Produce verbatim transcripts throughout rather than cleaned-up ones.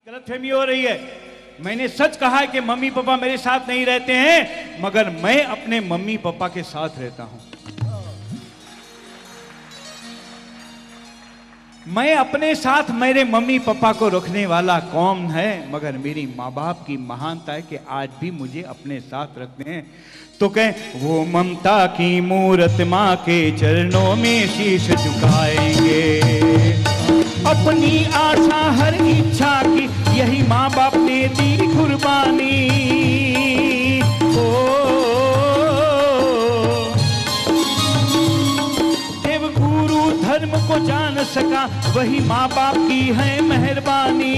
गलतफहमी हो रही है। मैंने सच कहा है कि मम्मी पापा मेरे साथ नहीं रहते हैं, मगर मैं अपने मम्मी पापा के साथ रहता हूं। मैं अपने साथ मेरे मम्मी पापा को रखने वाला कौन है, मगर मेरी माँ बाप की महानता है कि आज भी मुझे अपने साथ रखते हैं। तो कह वो ममता की मूरत माँ के चरणों में शीश झुकाएंगे, अपनी आशा हर इच्छा की यही माँ बाप ने दी कुर्बानी। ओ देव गुरु धर्म को जान सका वही माँ बाप की है मेहरबानी।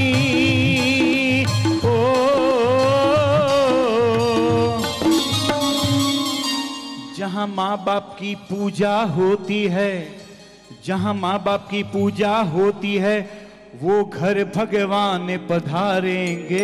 ओ जहाँ माँ बाप की पूजा होती है, जहाँ माँ बाप की पूजा होती है, वो घर भगवान पधारेंगे।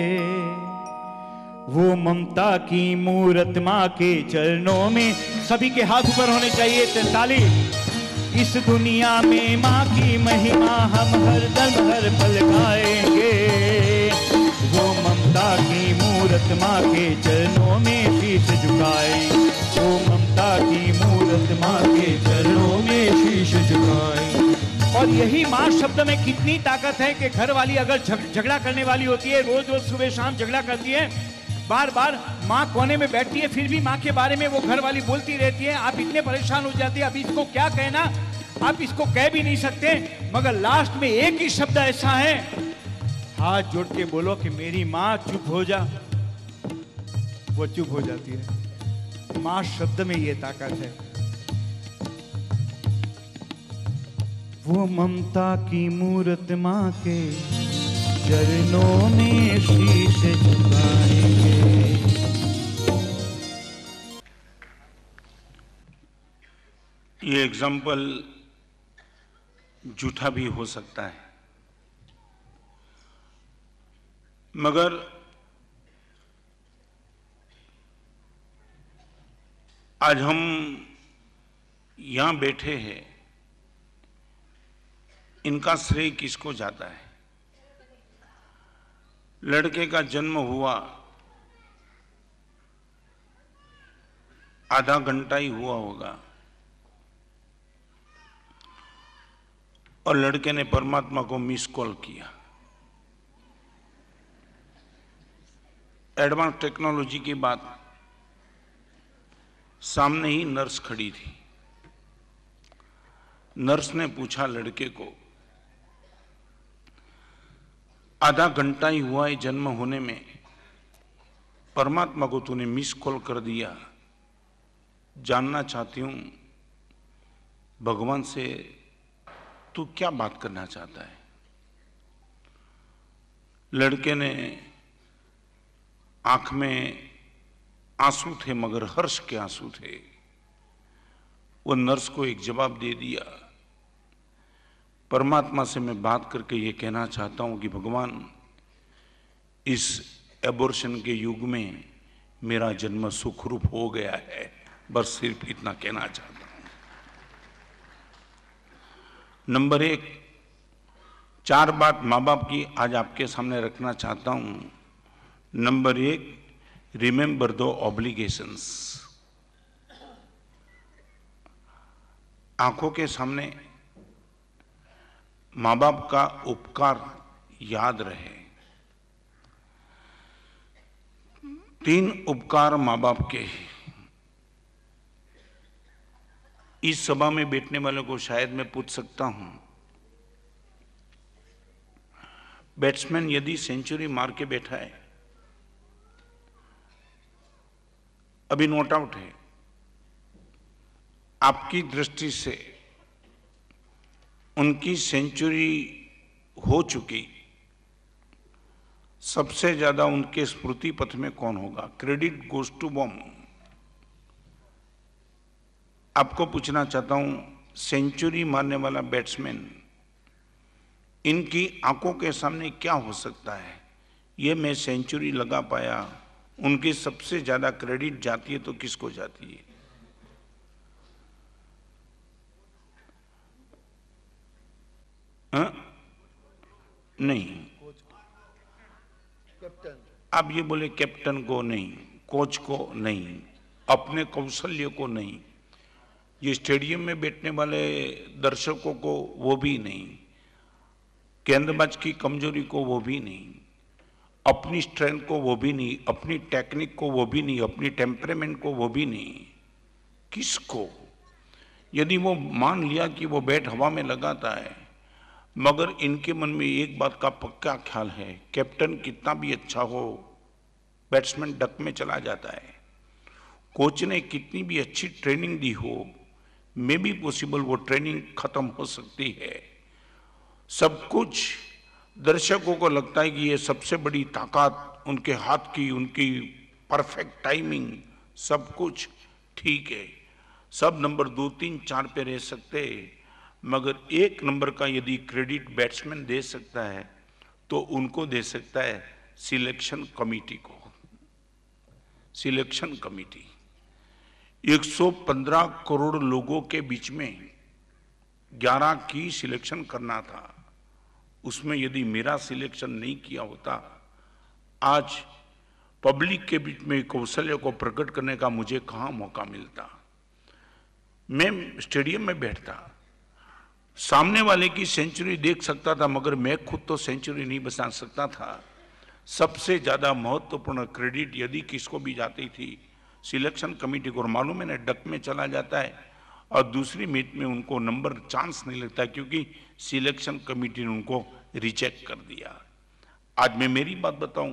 वो ममता की मूरत माँ के चरणों में, सभी के हाथ ऊपर होने चाहिए, ताली। इस दुनिया में माँ की महिमा हम हर दम हर पल गाएंगे। वो ममता की मूरत माँ के चरणों में शीश झुकाएं, वो ममता की मूरत माँ के चरणों में शीश झुकाएं। और यही माँ शब्द में कितनी ताकत है कि घर वाली अगर झगड़ा करने वाली होती है, रोज रोज सुबह शाम झगड़ा करती है, बार बार माँ कोने में बैठती है, फिर भी माँ के बारे में वो घर वाली बोलती रहती है, आप इतने परेशान हो जाते हैं, अब इसको क्या कहना, आप इसको कह भी नहीं सकते, मगर लास्ट में एक ही शब्द ऐसा है, हाथ जोड़ के बोलो कि मेरी माँ चुप हो जा, वो चुप हो जाती है। माँ शब्द में ये ताकत है। वो ममता की मूरत माँ के चरणों में शीश झुकाएंगे। ये एग्जाम्पल झूठा भी हो सकता है, मगर आज हम यहां बैठे हैं, इनका श्रेय किसको जाता है? लड़के का जन्म हुआ, आधा घंटा ही हुआ होगा, और लड़के ने परमात्मा को मिस कॉल किया। एडवांस टेक्नोलॉजी की बात, सामने ही नर्स खड़ी थी। नर्स ने पूछा लड़के को, आधा घंटा ही हुआ है जन्म होने में, परमात्मा को तूने मिस कॉल कर दिया, जानना चाहती हूं भगवान से तू क्या बात करना चाहता है? लड़के ने आंख में आंसू थे, मगर हर्ष के आंसू थे। वो नर्स को एक जवाब दे दिया, परमात्मा से मैं बात करके ये कहना चाहता हूं कि भगवान, इस एबॉर्शन के युग में मेरा जन्म सुखरूप हो गया है, बस सिर्फ इतना कहना चाहता हूं। नंबर एक, चार बात माँ बाप की आज आपके सामने रखना चाहता हूं। नंबर एक, रिमेंबर द ऑब्लिगेशंस। आंखों के सामने माँ बाप का उपकार याद रहे। तीन उपकार माँ बाप के। इस सभा में बैठने वालों को शायद मैं पूछ सकता हूं, बैट्समैन यदि सेंचुरी मार के बैठा है, अभी नॉट आउट है, आपकी दृष्टि से उनकी सेंचुरी हो चुकी, सबसे ज्यादा उनके स्मृति पथ में कौन होगा? क्रेडिट गोज टू बॉम। आपको पूछना चाहता हूं, सेंचुरी मारने वाला बैट्समैन, इनकी आंखों के सामने क्या हो सकता है? ये मैं सेंचुरी लगा पाया, उनकी सबसे ज्यादा क्रेडिट जाती है तो किसको जाती है? हा? नहीं, आप ये बोले कैप्टन को नहीं, कोच को नहीं, अपने कौशल्य को नहीं, ये स्टेडियम में बैठने वाले दर्शकों को वो भी नहीं, गेंदबाज की कमजोरी को वो भी नहीं, अपनी स्ट्रेंथ को वो भी नहीं, अपनी टेक्निक को वो भी नहीं, अपनी टेम्परामेंट को वो भी नहीं, किसको? यदि वो मान लिया कि वो बैट हवा में लगाता है, मगर इनके मन में एक बात का पक्का ख्याल है, कैप्टन कितना भी अच्छा हो, बैट्समैन डक में चला जाता है। कोच ने कितनी भी अच्छी ट्रेनिंग दी हो, मे बी पॉसिबल वो ट्रेनिंग खत्म हो सकती है। सब कुछ दर्शकों को लगता है कि ये सबसे बड़ी ताकत उनके हाथ की, उनकी परफेक्ट टाइमिंग, सब कुछ ठीक है, सब नंबर दो तीन चार पे रह सकते, मगर एक नंबर का यदि क्रेडिट बैट्समैन दे सकता है तो उनको दे सकता है सिलेक्शन कमेटी को। सिलेक्शन कमेटी एक सौ पंद्रह करोड़ लोगों के बीच में ग्यारह की सिलेक्शन करना था, उसमें यदि मेरा सिलेक्शन नहीं किया होता, आज पब्लिक के बीच में कौशल्य को प्रकट करने का मुझे कहां मौका मिलता। मैं स्टेडियम में बैठता, सामने वाले की सेंचुरी देख सकता था, मगर मैं खुद तो सेंचुरी नहीं बचा सकता था। सबसे ज्यादा महत्वपूर्ण क्रेडिट यदि किसको भी जाती थी, सिलेक्शन कमेटी को। मालूम है ना, डक में चला जाता है और दूसरी मैच में उनको नंबर चांस नहीं लगता, क्योंकि सिलेक्शन कमेटी ने उनको रिजेक्ट कर दिया। आज मैं मेरी बात बताऊं,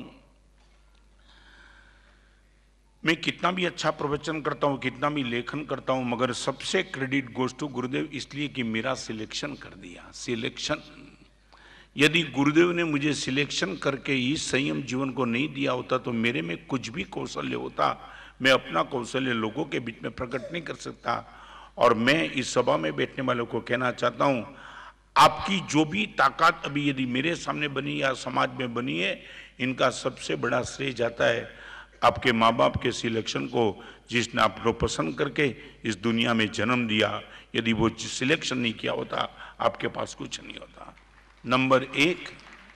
मैं कितना भी अच्छा प्रवचन करता हूं, कितना भी लेखन करता हूं, मगर सबसे क्रेडिट गोज टू गुरुदेव, इसलिए कि मेरा सिलेक्शन कर दिया। सिलेक्शन, यदि गुरुदेव ने मुझे सिलेक्शन करके इस संयम जीवन को नहीं दिया होता तो मेरे में कुछ भी कौशल्य होता, मैं अपना कौशल्य लोगों के बीच में प्रकट नहीं कर सकता। और मैं इस सभा में बैठने वालों को कहना चाहता हूं, आपकी जो भी ताकत अभी यदि मेरे सामने बनी या समाज में बनी है, इनका सबसे बड़ा श्रेय जाता है आपके माँ बाप के सिलेक्शन को, जिसने आपको पसंद करके इस दुनिया में जन्म दिया। यदि वो सिलेक्शन नहीं किया होता, आपके पास कुछ नहीं होता। नंबर एक,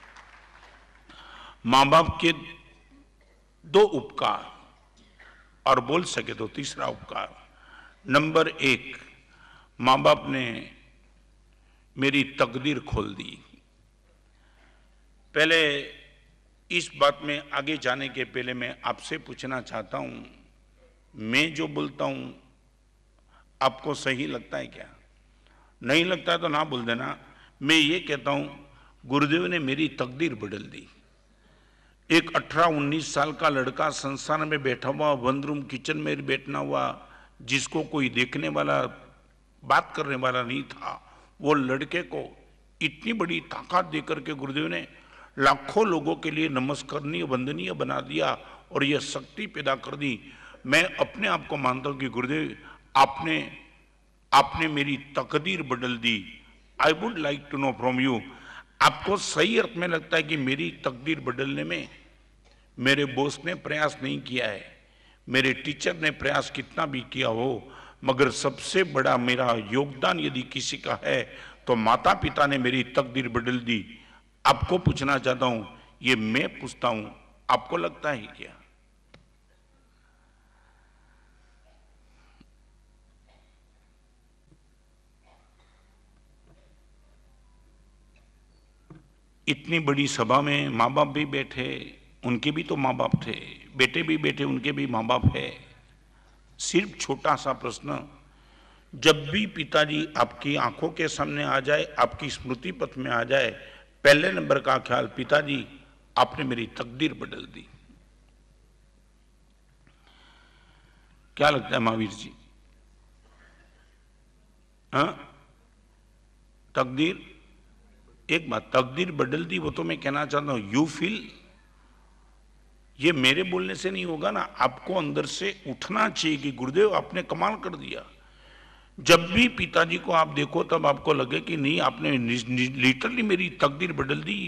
माँ बाप के दो उपकार, और बोल सके तो तीसरा उपकार। नंबर एक, माँ बाप ने मेरी तकदीर खोल दी। पहले इस बात में आगे जाने के पहले मैं आपसे पूछना चाहता हूं, मैं जो बोलता हूं आपको सही लगता है क्या? नहीं लगता है तो ना बोल देना। मैं ये कहता हूं, गुरुदेव ने मेरी तकदीर बदल दी। एक अठारह उन्नीस साल का लड़का संस्थान में बैठा हुआ, वन रूम किचन में बैठना हुआ, जिसको कोई देखने वाला, बात करने वाला नहीं था, वो लड़के को इतनी बड़ी ताकत देकर के गुरुदेव ने लाखों लोगों के लिए नमस्करणीय, वंदनीय बना दिया और यह शक्ति पैदा कर दी। मैं अपने आप को मानता हूं कि गुरुदेव आपने आपने मेरी तकदीर बदल दी। I would like to know from you, आपको सही अर्थ में लगता है कि मेरी तकदीर बदलने में मेरे बॉस ने प्रयास नहीं किया है, मेरे टीचर ने प्रयास कितना भी किया हो, मगर सबसे बड़ा मेरा योगदान यदि किसी का है तो माता पिता ने मेरी तकदीर बदल दी। आपको पूछना चाहता हूं, ये मैं पूछता हूं, आपको लगता है क्या? इतनी बड़ी सभा में माँ बाप भी बैठे, उनके भी तो माँ बाप थे, बेटे भी बैठे, उनके भी माँ बाप है। सिर्फ छोटा सा प्रश्न, जब भी पिताजी आपकी आंखों के सामने आ जाए, आपकी स्मृति पथ में आ जाए, पहले नंबर का ख्याल, पिताजी आपने मेरी तकदीर बदल दी। क्या लगता है महावीर जी? हाँ, तकदीर, एक बात, तकदीर बदल दी, वो तो मैं कहना चाहता हूं, यू फील, ये मेरे बोलने से नहीं होगा ना, आपको अंदर से उठना चाहिए कि गुरुदेव आपने कमाल कर दिया। जब भी पिताजी को आप देखो तब आपको लगे कि नहीं, आपने लिटरली मेरी तकदीर बदल दी।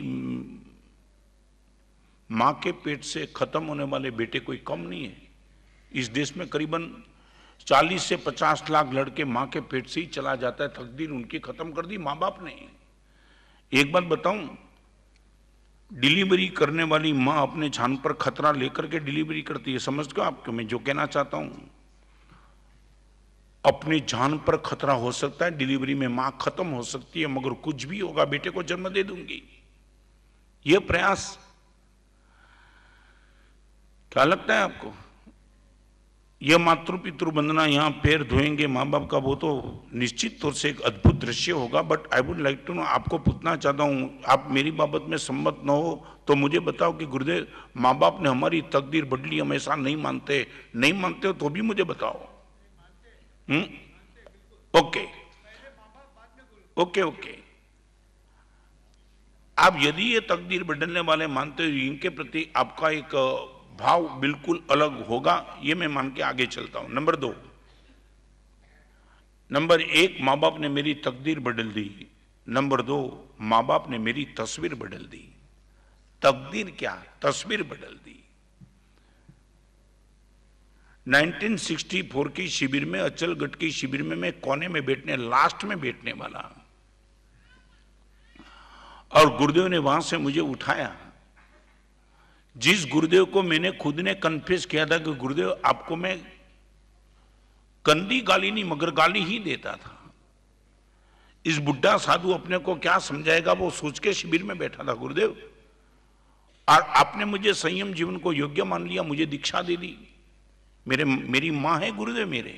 मां के पेट से खत्म होने वाले बेटे कोई कम नहीं है। इस देश में करीबन चालीस से पचास लाख लड़के मां के पेट से ही चला जाता है, तकदीर उनकी खत्म कर दी मां बाप ने। एक बात बताऊं, डिलीवरी करने वाली मां अपने जान पर खतरा लेकर के डिलीवरी करती है। समझ गए आपको मैं जो कहना चाहता हूं? अपनी जान पर खतरा हो सकता है, डिलीवरी में मां खत्म हो सकती है, मगर कुछ भी होगा बेटे को जन्म दे दूंगी। यह प्रयास क्या लगता है आपको? यह मातृ पितृ वंदना, यहां पैर धोएंगे मां बाप का, वो तो निश्चित तौर से एक अद्भुत दृश्य होगा। But I would like to know, आपको पूछना चाहता हूं, आप मेरी बाबत में सम्मत न हो तो मुझे बताओ कि गुरुदेव मां बाप ने हमारी तकदीर बदली, हम ऐसा नहीं मानते। नहीं मानते हो तो भी मुझे बताओ। हम्म ओके ओके ओके आप यदि ये तकदीर बदलने वाले मानते हो, इनके प्रति आपका एक भाव बिल्कुल अलग होगा, ये मैं मान के आगे चलता हूं। नंबर दो, नंबर एक, मां बाप ने मेरी तकदीर बदल दी। नंबर दो, मां बाप ने मेरी तस्वीर बदल दी। तकदीर क्या, तस्वीर बदल दी। उन्नीस सौ चौंसठ की शिविर में, अचलगढ़ की शिविर में मैं कोने में बैठने, लास्ट में बैठने वाला, और गुरुदेव ने वहां से मुझे उठाया। जिस गुरुदेव को मैंने खुद ने कन्फेस किया था कि गुरुदेव आपको मैं कंदी गाली नहीं मगर गाली ही देता था, इस बुढ़ा साधु अपने को क्या समझाएगा, वो सोच के शिविर में बैठा था गुरुदेव। और आपने मुझे संयम जीवन को योग्य मान लिया, मुझे दीक्षा दे दी। मेरे मेरी मां है गुरुदेव, मेरे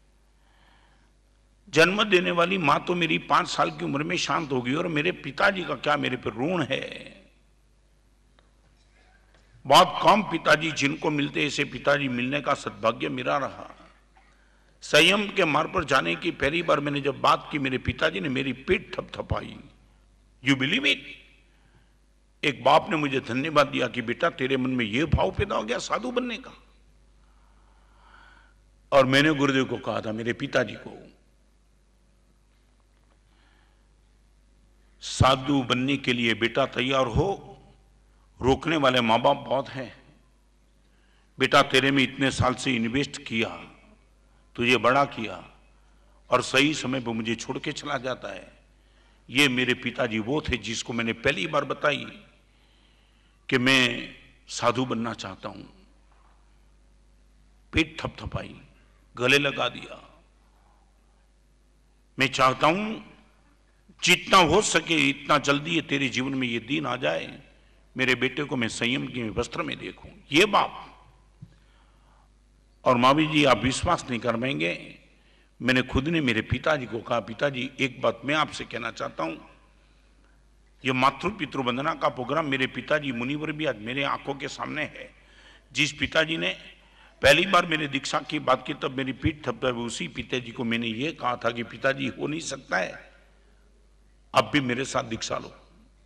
जन्म देने वाली मां तो मेरी पांच साल की उम्र में शांत हो गई, और मेरे पिताजी का क्या मेरे पर ऋण है। बहुत कम पिताजी जिनको मिलते, ऐसे पिताजी मिलने का सद्भाग्य मेरा रहा। संयम के मार्ग पर जाने की पहली बार मैंने जब बात की, मेरे पिताजी ने मेरी पीठ थपथपाई। You believe it? एक बाप ने मुझे धन्यवाद दिया कि बेटा तेरे मन में यह भाव पैदा हो गया साधु बनने का। और मैंने गुरुदेव को कहा था, मेरे पिताजी को, साधु बनने के लिए बेटा तैयार हो, रोकने वाले मां बाप बहुत हैं। बेटा तेरे में इतने साल से इन्वेस्ट किया, तुझे बड़ा किया, और सही समय पर मुझे छोड़ के चला जाता है। ये मेरे पिताजी वो थे जिसको मैंने पहली बार बताई कि मैं साधु बनना चाहता हूं। पेट थपथपाई, गले लगा दिया। मैं चाहता हूं जितना हो सके इतना जल्दी ये तेरे जीवन में ये दिन आ जाए, मेरे बेटे को मैं संयम के वस्त्र में देखूं। ये बाप और मावी जी, आप विश्वास नहीं कर पाएंगे, मैंने खुद ने मेरे पिताजी को कहा, पिताजी एक बात मैं आपसे कहना चाहता हूं, ये मातृ पितृ वंदना का प्रोग्राम मेरे पिताजी मुनिवर भी आज मेरे आंखों के सामने है। जिस पिताजी ने पहली बार मेरे दीक्षा की बात की तब मेरी पीठ थपथपाई, उसी पिताजी को मैंने ये कहा था कि पिताजी हो नहीं सकता है, अब भी मेरे साथ दीक्षा लो।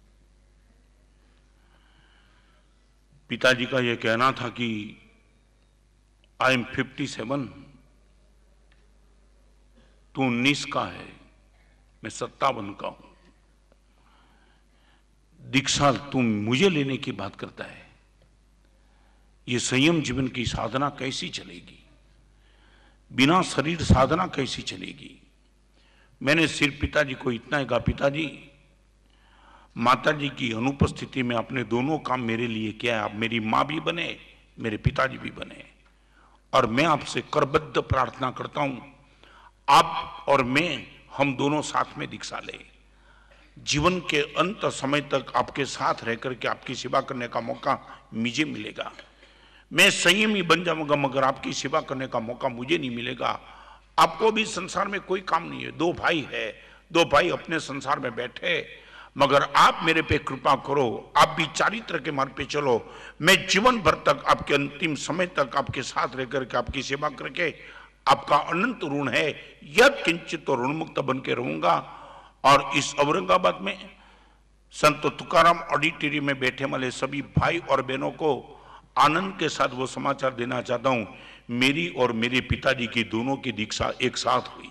पिताजी का यह कहना था कि आई एम फिफ्टी सेवन, तू उन्नीस का है, मैं सत्तावन का हूं, दीक्षा तुम मुझे लेने की बात करता है, ये संयम जीवन की साधना कैसी चलेगी, बिना शरीर साधना कैसी चलेगी। मैंने सिर्फ पिताजी को इतना ही कहा, पिताजी माताजी की अनुपस्थिति में आपने दोनों काम मेरे लिए किया है, आप मेरी मां भी बने, मेरे पिताजी भी बने, और मैं आपसे करबद्ध प्रार्थना करता हूं आप और मैं, हम दोनों साथ में दीक्षा ले, जीवन के अंत समय तक आपके साथ रह करके आपकी सेवा करने का मौका मुझे मिलेगा। मैं संयमी बन जाऊंगा मगर आपकी सेवा करने का मौका मुझे नहीं मिलेगा। आपको भी संसार में कोई काम नहीं है, दो भाई है, दो भाई अपने संसार में बैठे, मगर आप मेरे पे कृपा करो, आप भी चारित्र के मार्ग पे चलो। मैं जीवन भर तक आपके अंतिम समय तक आपके साथ रह करके आपकी सेवा करके आपका अनंत ऋण है, यद किंचित तो ऋण मुक्त बन के रहूंगा। और इस औरंगाबाद में संत तुकाराम ऑडिटोरियम में बैठे वाले सभी भाई और बहनों को आनंद के साथ वो समाचार देना चाहता हूं, मेरी और मेरे पिताजी की दोनों की दीक्षा एक साथ हुई।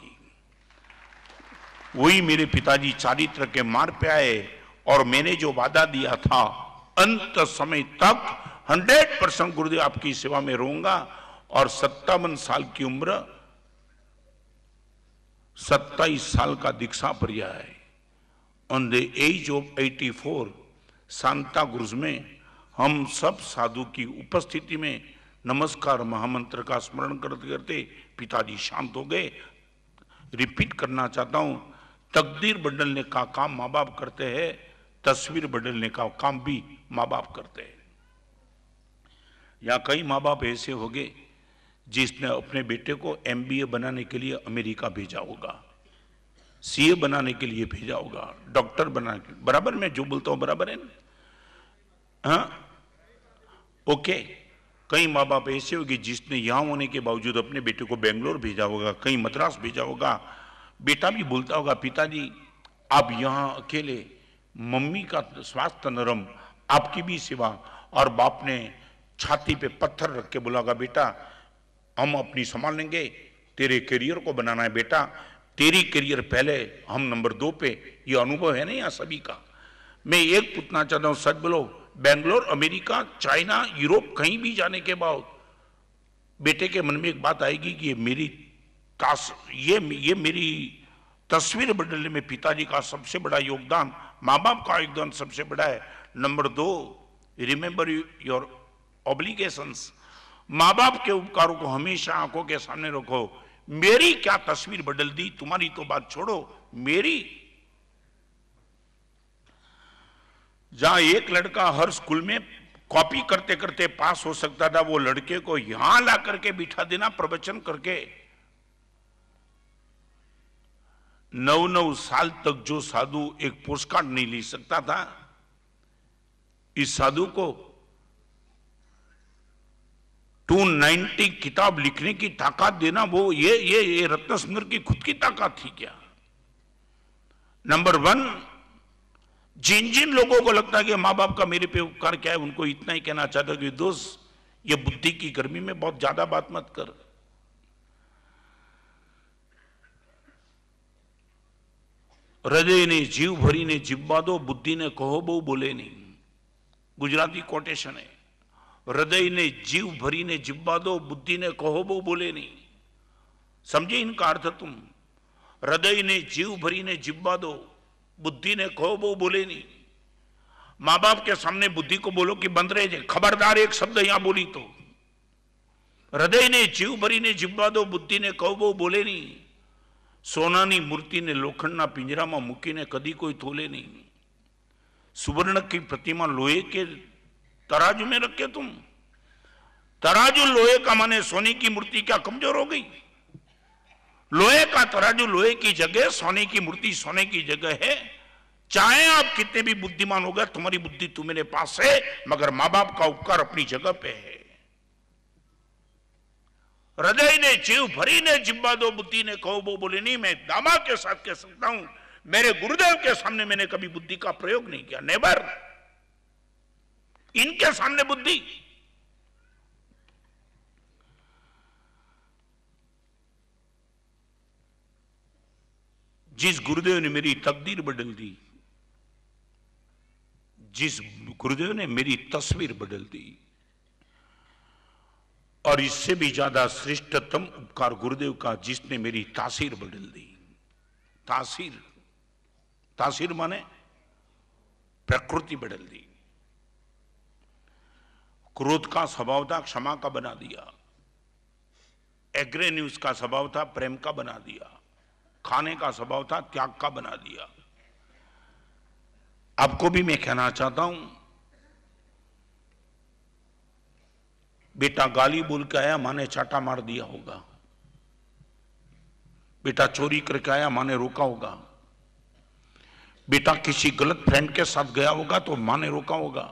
वही मेरे पिताजी चारित्र के मार्ग पे आए, और मैंने जो वादा दिया था अंत समय तक हंड्रेड परसेंट गुरुदेव आपकी सेवा में रहूंगा। और सत्तावन साल की उम्र, सत्ताईस साल का दीक्षा पर्याय, on the edge of eighty four, Santa Cruz में हम सब साधु की उपस्थिति में नमस्कार महामंत्र का स्मरण करते करते पिताजी शांत हो गए। रिपीट करना चाहता हूं, तकदीर बदलने का काम माँ बाप करते हैं, तस्वीर बदलने का काम भी माँ बाप करते हैं। या कई माँ बाप ऐसे होंगे जिसने अपने बेटे को एमबीए बनाने के लिए अमेरिका भेजा होगा, सीए बनाने के लिए भेजा होगा, डॉक्टर बनाने के लिए। बराबर मैं जो बोलता हूं बराबर है ना? हाँ, ओके। कई माँ बाप ऐसे होंगे जिसने यहां होने के बावजूद अपने बेटे को बेंगलोर भेजा होगा, कहीं मद्रास भेजा होगा। बेटा भी बोलता होगा, पिताजी आप यहां अकेले, मम्मी का स्वास्थ्य नरम, आपकी भी सेवा। और बाप ने छाती पे पत्थर रख के बोलागा, बेटा हम अपनी संभाल लेंगे, तेरे करियर को बनाना है बेटा, तेरी करियर पहले, हम नंबर दो पे। ये अनुभव है ना यहाँ सभी का। मैं एक पूछना चाहता हूं, सच बोलो, बेंगलोर, अमेरिका, चाइना, यूरोप कहीं भी जाने के बाद बेटे के मन में एक बात आएगी कि ये मेरी तास ये ये मेरी तस्वीर बदलने में पिताजी का सबसे बड़ा योगदान, माँ बाप का योगदान सबसे बड़ा है। नंबर दो, रिमेंबर योर ऑब्लिगेशंस। माँ बाप के उपकारों को हमेशा आंखों के सामने रखो। मेरी क्या तस्वीर बदल दी, तुम्हारी तो बात छोड़ो, मेरी। जहां एक लड़का हर स्कूल में कॉपी करते करते पास हो सकता था, वो लड़के को यहां ला करके बिठा देना प्रवचन करके। नौ नौ साल तक जो साधु एक पोस्टकार्ड नहीं लिख सकता था, इस साधु को दो सौ नब्बे किताब लिखने की ताकत देना, वो ये ये ये रत्न सुंदर की खुद की ताकत थी क्या? नंबर वन, जिन जिन लोगों को लगता है कि माँ बाप का मेरे पे उपकार क्या है, उनको इतना ही कहना चाहता कि दोस्त, ये बुद्धि की गर्मी में बहुत ज्यादा बात मत कर। हृदय ने जीव भरी ने जिब्बा दो, बुद्धि ने कहो बहु बोले नहीं। गुजराती कोटेशन है। हृदय ने जीव भरी ने जिब्बा दो, बुद्धि ने कहो बहु बोले नहीं। समझे इनका अर्थ तुम? हृदय ने जीव भरी ने जिब्बा दो, बुद्धि ने कहो बहु बोले नहीं। मां बाप के सामने बुद्धि को बोलो कि बंद रहे जाए, खबरदार एक शब्द यहां बोली तो। हृदय ने जीव भरी ने जिब्बा दो, बुद्धि ने कहो बहु बोले नहीं। सोनानी मूर्ति ने लोखंडना पिंजराમાં મૂકીને कदी कोई तोले नहीं। सुवर्ण की प्रतिमा लोहे के तराजू में रखे तुम। तराजू लोहे का माने सोने की मूर्ति क्या कमजोर हो गई? लोहे का तराजू लोहे की जगह, सोने की मूर्ति सोने की जगह है। चाहे आप कितने भी बुद्धिमान हो गए, तुम्हारी बुद्धि तुम्हारे पास है, मगर मां बाप का उपकार अपनी जगह पे है। हृदय ने जीव भरी ने जिब्बा दो, बुद्धि ने कहो वो बोले नहीं। मैं दामा के साथ कह सकता हूं, मेरे गुरुदेव के सामने मैंने कभी बुद्धि का प्रयोग नहीं किया, नेवर। इनके सामने बुद्धि। जिस गुरुदेव ने मेरी तकदीर बदल दी, जिस गुरुदेव ने मेरी तस्वीर बदल दी, और इससे भी ज्यादा श्रेष्ठतम उपकार गुरुदेव का, जिसने मेरी तासीर बदल दी। तासीर, तासीर माने प्रकृति बदल दी। क्रोध का स्वभाव था, क्षमा का बना दिया। एग्रेन्यूज का स्वभाव था, प्रेम का बना दिया। खाने का स्वभाव था, त्याग का बना दिया। आपको भी मैं कहना चाहता हूं, बेटा गाली बोल के आया, माँ ने चाटा मार दिया होगा। बेटा चोरी करके आया, माँ ने रोका होगा। बेटा किसी गलत फ्रेंड के साथ गया होगा तो माँ ने रोका होगा।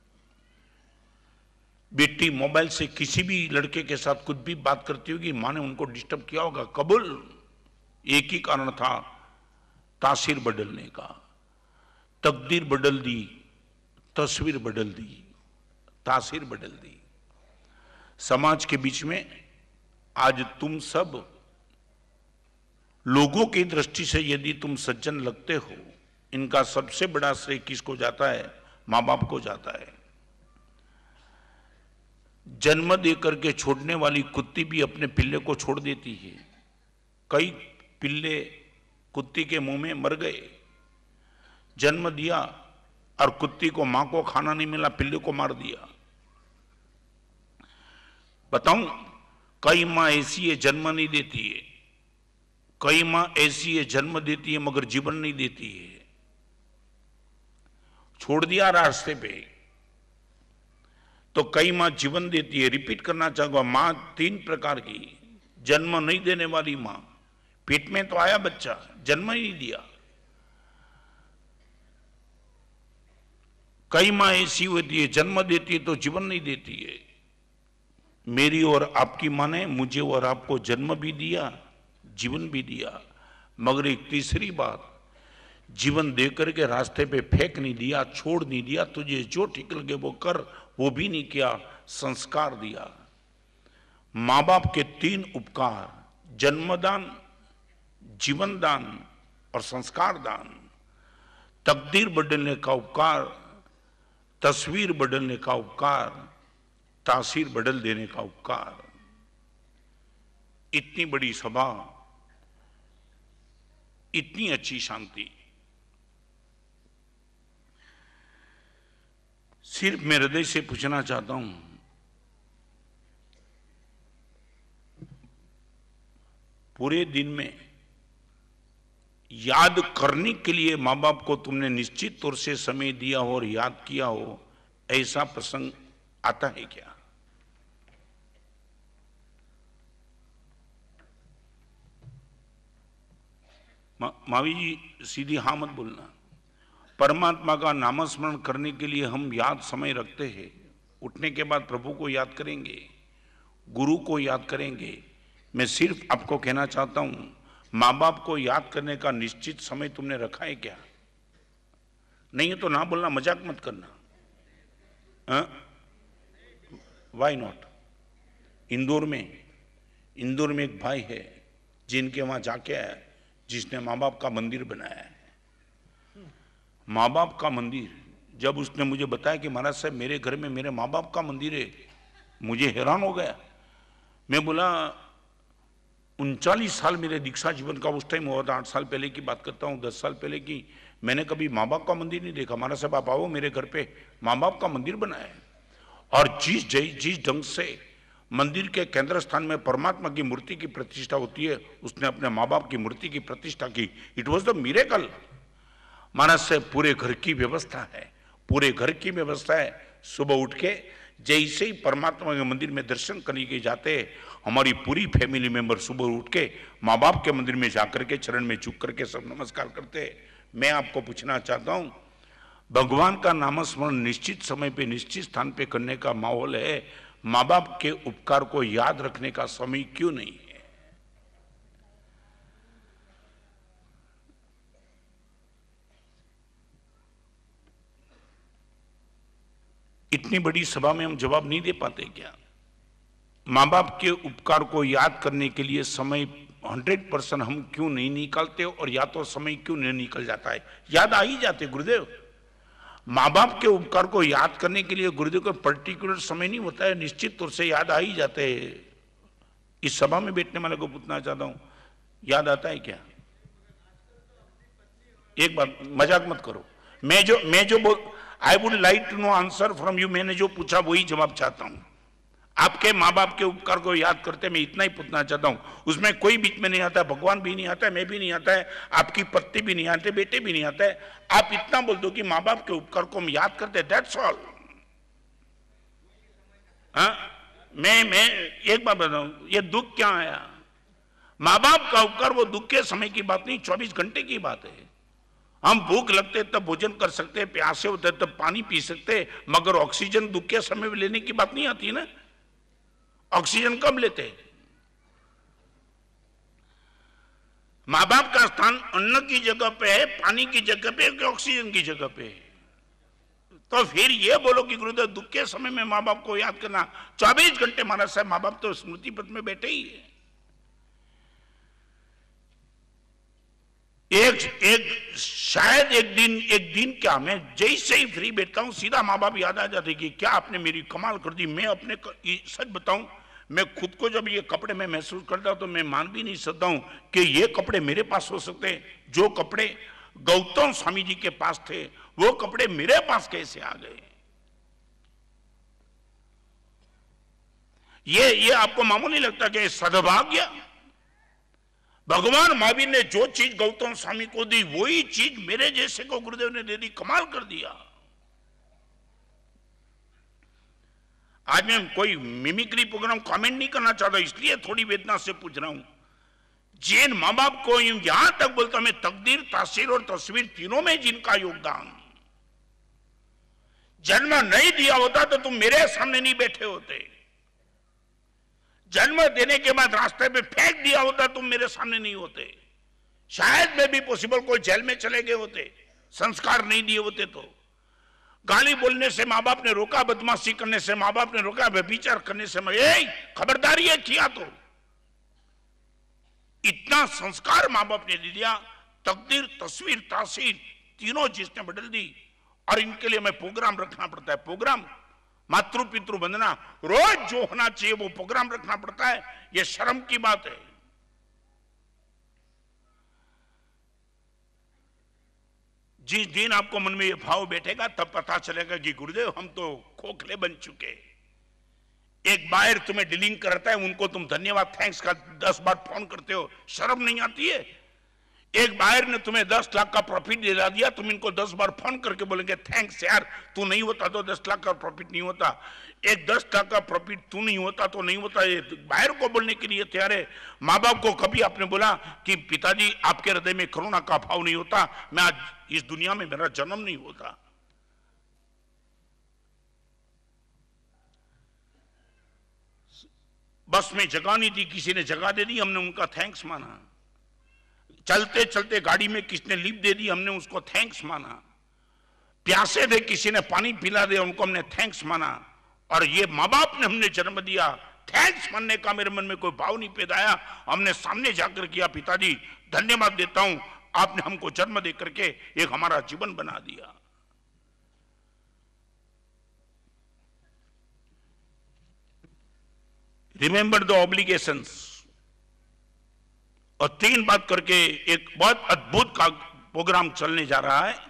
बेटी मोबाइल से किसी भी लड़के के साथ कुछ भी बात करती होगी, माँ ने उनको डिस्टर्ब किया होगा। कबूल, एक ही कारण था, तासीर बदलने का। तकदीर बदल दी, तस्वीर बदल दी, तासीर बदल दी। समाज के बीच में आज तुम सब लोगों की दृष्टि से यदि तुम सज्जन लगते हो, इनका सबसे बड़ा श्रेय किसको जाता है? मां बाप को जाता है। जन्म देकर के छोड़ने वाली कुत्ती भी अपने पिल्ले को छोड़ देती है। कई पिल्ले कुत्ती के मुंह में मर गए। जन्म दिया, और कुत्ती को मां को खाना नहीं मिला, पिल्ले को मार दिया। बताऊं, कई मां ऐसी है जन्म नहीं देती है, कई मां ऐसी है जन्म देती है मगर जीवन नहीं देती है। छोड़ दिया रास्ते पे, तो कई मां जीवन देती है। रिपीट करना चाहूंगा, मां तीन प्रकार की, जन्म नहीं देने वाली मां, पेट में तो आया बच्चा, जन्म ही नहीं दिया। कई मां ऐसी होती है जन्म देती है तो जीवन नहीं देती है। मेरी और आपकी मां ने मुझे और आपको जन्म भी दिया, जीवन भी दिया, मगर एक तीसरी बात, जीवन देकर के रास्ते पे फेंक नहीं दिया, छोड़ नहीं दिया, तुझे जो ठीक लगे वो कर, वो भी नहीं किया, संस्कार दिया। मां बाप के तीन उपकार, जन्मदान, जीवन दान और संस्कार दान। तकदीर बदलने का उपकार, तस्वीर बदलने का उपकार, तासीर बदल देने का उपकार। इतनी बड़ी सभा, इतनी अच्छी शांति, सिर्फ मैं हृदय से पूछना चाहता हूं, पूरे दिन में याद करने के लिए मां बाप को तुमने निश्चित तौर से समय दिया हो और याद किया हो, ऐसा प्रसंग आता है क्या? मा, मावी जी सीधी हाँ मत बोलना। परमात्मा का नामस्मरण करने के लिए हम याद समय रखते हैं। उठने के बाद प्रभु को याद करेंगे, गुरु को याद करेंगे। मैं सिर्फ आपको कहना चाहता हूं, मां बाप को याद करने का निश्चित समय तुमने रखा है क्या? नहीं है तो ना बोलना, मजाक मत करना। Why not? इंदौर में इंदौर में एक भाई है जिनके वहां जाके आया, जिसने मां बाप का मंदिर बनाया है। मां बाप का मंदिर, जब उसने मुझे बताया कि महाराज साहब मेरे घर में मेरे मां बाप का मंदिर है, मुझे हैरान हो गया। मैं बोला उनचालीस साल मेरे दीक्षा जीवन का उस टाइम हुआ था, आठ साल पहले की बात करता हूँ, दस साल पहले की, मैंने कभी माँ बाप का मंदिर नहीं देखा। महाराज साहब आप आओ मेरे घर पे, माँ बाप का मंदिर बनाया है। और जिस जिस ढंग से मंदिर के केंद्र स्थान में परमात्मा की मूर्ति की प्रतिष्ठा होती है, उसने अपने माँ बाप की मूर्ति की प्रतिष्ठा की। It was the miracle. महाराज साहब पूरे घर की व्यवस्था है, पूरे घर की व्यवस्था है। सुबह उठ के जैसे ही परमात्मा के मंदिर में दर्शन करने के जाते, हमारी पूरी फैमिली मेंबर सुबह उठ के माँ बाप के मंदिर में जाकर के चरण में झुक करके सब नमस्कार करते। मैं आपको पूछना चाहता हूं, भगवान का नामस्मरण निश्चित समय पे निश्चित स्थान पे करने का माहौल है, माँ बाप के उपकार को याद रखने का समय क्यों नहीं है? इतनी बड़ी सभा में हम जवाब नहीं दे पाते क्या? माँ बाप के उपकार को याद करने के लिए समय हंड्रेड परसेंट हम क्यों नहीं निकालते, और या तो समय क्यों नहीं निकल जाता है? याद आ ही जाते गुरुदेव। माँ बाप के उपकार को याद करने के लिए गुरुदेव को पर्टिकुलर समय नहीं होता है, निश्चित तौर से याद आ ही जाते हैं। इस सभा में बैठने वाले को पूछना चाहता हूं, याद आता है क्या? एक बार मजाक मत करो। मैं जो मैं जो बोल I would like to know answer from you. मैंने जो पूछा वही जवाब चाहता हूं। आपके माँ बाप के उपकार को याद करते मैं इतना ही पूछना चाहता हूं, उसमें कोई बीच में नहीं आता है, भगवान भी नहीं आता है, मैं भी नहीं आता है, आपकी पत्नी भी नहीं आते, बेटे भी नहीं आता है। आप इतना बोल दो कि माँ बाप के उपकार को हम याद करते, दैट्स ऑल। हाँ, मैं मैं एक बात बताऊं, ये दुख क्या आया? माँ बाप का उपकार वो दुख के समय की बात नहीं, चौबीस घंटे की बात है। हम भूख लगते तब भोजन कर सकते, प्यासे होते तब पानी पी सकते, मगर ऑक्सीजन दुख के समय में लेने की बात नहीं आती ना। ऑक्सीजन कब लेते? मां बाप का स्थान अन्न की जगह पे है, पानी की जगह पे है, ऑक्सीजन की जगह पे है। तो फिर ये बोलो कि गुरुदेव दुख के समय में मां बाप को याद करना, चौबीस घंटे महाराज साहब मां बाप तो स्मृति पथ में बैठे ही है। एक एक शायद एक दिन एक दिन क्या, मैं जैसे ही फ्री बैठता हूं सीधा माँ बाप याद आ जाते कि क्या आपने मेरी कमाल कर दी। मैं अपने सच बताऊं, मैं खुद को जब ये कपड़े में महसूस करता हूं तो मैं मान भी नहीं सकता हूं कि ये कपड़े मेरे पास हो सकते हैं। जो कपड़े गौतम स्वामी जी के पास थे वो कपड़े मेरे पास कैसे आ गए? ये ये आपको मामूली लगता कि सद्भाग्य? भगवान महावीर ने जो चीज गौतम स्वामी को दी वही चीज मेरे जैसे को गुरुदेव ने दे दी। कमाल कर दिया। आज मैं कोई मिमिक्री प्रोग्राम कमेंट नहीं करना चाहता, इसलिए थोड़ी वेदना से पूछ रहा हूं। जिन मां बाप को यहां तक बोलता मैं तकदीर, तासीर और तस्वीर तीनों में जिनका योगदान, जन्म नहीं दिया होता तो तुम मेरे सामने नहीं बैठे होते। जन्म देने के बाद रास्ते पे फेंक दिया होता तुम मेरे सामने नहीं होते। शायद मैं भी पॉसिबल कोई जेल में चले गए होते, संस्कार नहीं दिए होते तो। गाली बोलने से माँ बाप ने रोका, बदमाशी करने से माँ बाप ने रोका, व्यभिचार करने से ए, खबरदारी है किया तो इतना संस्कार माँ बाप ने दे दिया। तकदीर, तस्वीर, तासीर तीनों जिसने बदल दी। और इनके लिए मैं प्रोग्राम रखना पड़ता है। प्रोग्राम मातृ पितृ वंदना रोज जो होना चाहिए वो प्रोग्राम रखना पड़ता है। ये शर्म की बात है। जिस दिन आपको मन में ये भाव बैठेगा तब पता चलेगा कि गुरुदेव हम तो खोखले बन चुके। एक बायर तुम्हें डीलिंग करता है, उनको तुम धन्यवाद थैंक्स का दस बार फोन करते हो, शर्म नहीं आती है? एक बायर ने तुम्हें दस लाख का प्रॉफिट दिला दिया, तुम इनको दस बार फोन करके बोलेंगे थैंक्स यार, तू नहीं होता तो दस लाख का प्रॉफिट नहीं होता। एक दस लाख का प्रॉफिट तू नहीं होता तो नहीं होता, ये बायर को बोलने के लिए तैयार है। माँ बाप को कभी आपने बोला कि पिताजी आपके हृदय में करुणा का भाव नहीं होता, मैं आज इस दुनिया में मेरा जन्म नहीं होता। बस में जगह नहीं थी, किसी ने जगह दे दी, हमने उनका थैंक्स माना। चलते चलते गाड़ी में किसने लिफ्ट दे दी, हमने उसको थैंक्स माना। प्यासे थे, किसी ने पानी पिला दिया, उनको हमने थैंक्स माना। और ये माँ बाप ने हमने जन्म दिया, थैंक्स मानने का मेरे मन में कोई भाव नहीं पैदा आया। हमने सामने जाकर किया, पिताजी धन्यवाद देता हूं, आपने हमको जन्म दे करके एक हमारा जीवन बना दिया। Remember the obligations. और तीन बात करके एक बहुत अद्भुत का प्रोग्राम चलने जा रहा है।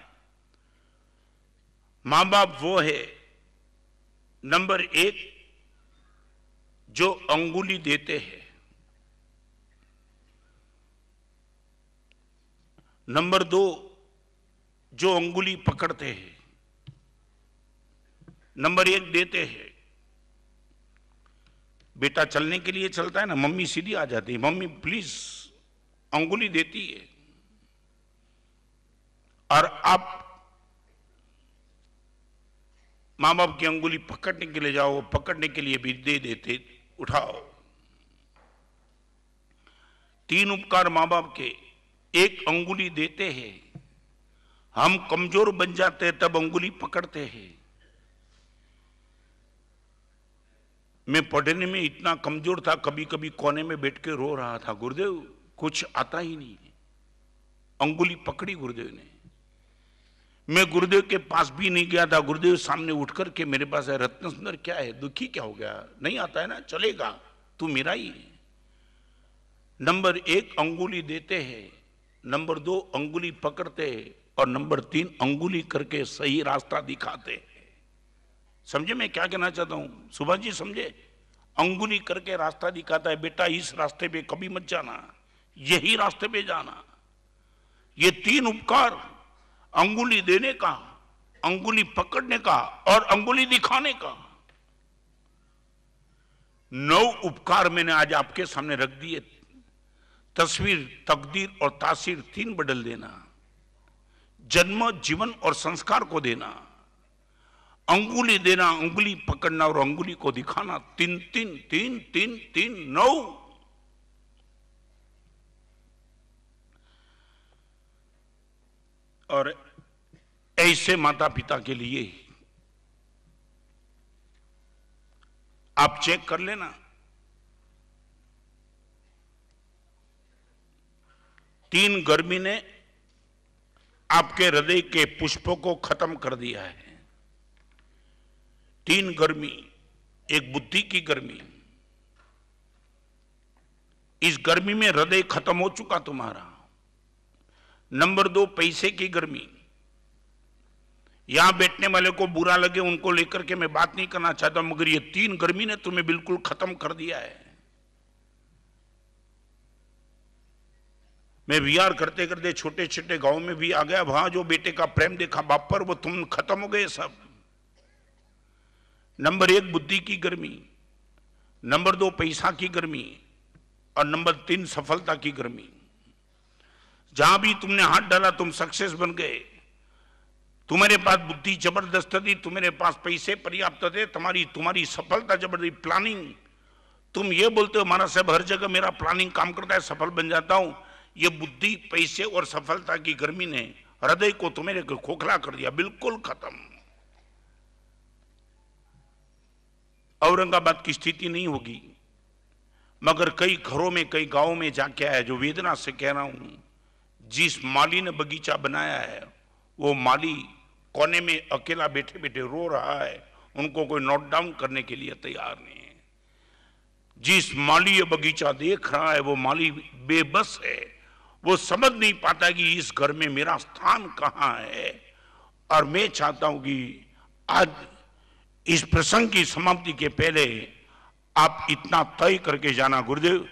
मां बाप वो है नंबर एक जो अंगुली देते हैं, नंबर दो जो अंगुली पकड़ते हैं, नंबर एक देते हैं। बेटा चलने के लिए चलता है ना, मम्मी सीधी आ जाती है, मम्मी प्लीज अंगुली देती है। और आप मां बाप की अंगुली पकड़ने के लिए जाओ, पकड़ने के लिए भी दे देते, उठाओ। तीन उपकार मां बाप के। एक अंगुली देते हैं, हम कमजोर बन जाते हैं तब अंगुली पकड़ते हैं। मैं पढ़ने में इतना कमजोर था, कभी कभी कोने में बैठ के रो रहा था, गुरुदेव कुछ आता ही नहीं। अंगुली पकड़ी गुरुदेव ने। मैं गुरुदेव के पास भी नहीं गया था, गुरुदेव सामने उठ करके मेरे पास है, रत्न सुंदर क्या है, दुखी क्या हो गया, नहीं आता है ना, चलेगा, तू मेरा ही है। नंबर एक अंगुली देते हैं, नंबर दो अंगुली पकड़ते हैं, और नंबर तीन अंगुली करके सही रास्ता दिखाते हैं। समझे मैं क्या कहना चाहता हूं? सुभाष जी समझे? अंगुली करके रास्ता दिखाता है, बेटा इस रास्ते पे कभी मत जाना, यही रास्ते पे जाना। ये तीन उपकार, अंगुली देने का, अंगुली पकड़ने का और अंगुली दिखाने का, नौ उपकार मैंने आज आपके सामने रख दिए। तस्वीर, तकदीर और तासीर तीन बदल देना, जन्म, जीवन और संस्कार को देना, अंगुली देना, अंगुली पकड़ना और अंगुली को दिखाना, तीन तीन तीन तीन तीन नौ। और ऐसे माता पिता के लिए आप चेक कर लेना, तीन गर्मी ने आपके हृदय के पुष्पों को खत्म कर दिया है। तीन गर्मी, एक बुद्धि की गर्मी, इस गर्मी में हृदय खत्म हो चुका तुम्हारा। नंबर दो पैसे की गर्मी, यहां बैठने वाले को बुरा लगे उनको लेकर के मैं बात नहीं करना चाहता, मगर ये तीन गर्मी ने तुम्हें बिल्कुल खत्म कर दिया है। मैं वीआर करते करते छोटे छोटे गांव में भी आ गया, वहां जो बेटे का प्रेम देखा बाप पर, वो तुम खत्म हो गए सब। नंबर एक बुद्धि की गर्मी, नंबर दो पैसा की गर्मी, और नंबर तीन सफलता की गर्मी। जहां भी तुमने हाथ डाला तुम सक्सेस बन गए। तुम्हारे पास बुद्धि जबरदस्त थी, तुम्हारे पास पैसे पर्याप्त थे, तुम्हारी तुम्हारी सफलता जबरदस्त, प्लानिंग। तुम ये बोलते हो महाराज साहब हर जगह मेरा प्लानिंग काम करता है, सफल बन जाता हूं। ये बुद्धि, पैसे और सफलता की गर्मी ने हृदय को तुम्हारे को खोखला कर दिया, बिल्कुल खत्म। औरंगाबाद की स्थिति नहीं होगी, मगर कई घरों में कई गांवों में जाके आया, जो वेदना से कह रहा हूं, जिस माली ने बगीचा बनाया है वो माली कोने में अकेला बैठे बैठे रो रहा है, उनको कोई नोट डाउन करने के लिए तैयार नहीं है। जिस माली ये बगीचा देख रहा है वो माली बेबस है, वो समझ नहीं पाता कि इस घर में मेरा स्थान कहां है। और मैं चाहता हूं कि आज इस प्रसंग की समाप्ति के पहले आप इतना तय करके जाना, गुरुदेव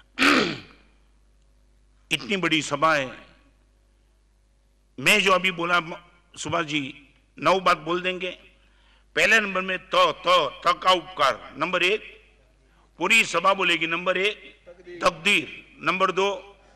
इतनी बड़ी सभा है, मैं जो अभी बोला सुभाष जी नौ बात बोल देंगे। पहले नंबर में तो तो त का उपकार, नंबर एक पूरी सभा बोलेगी, नंबर एक तकदीर, नंबर दो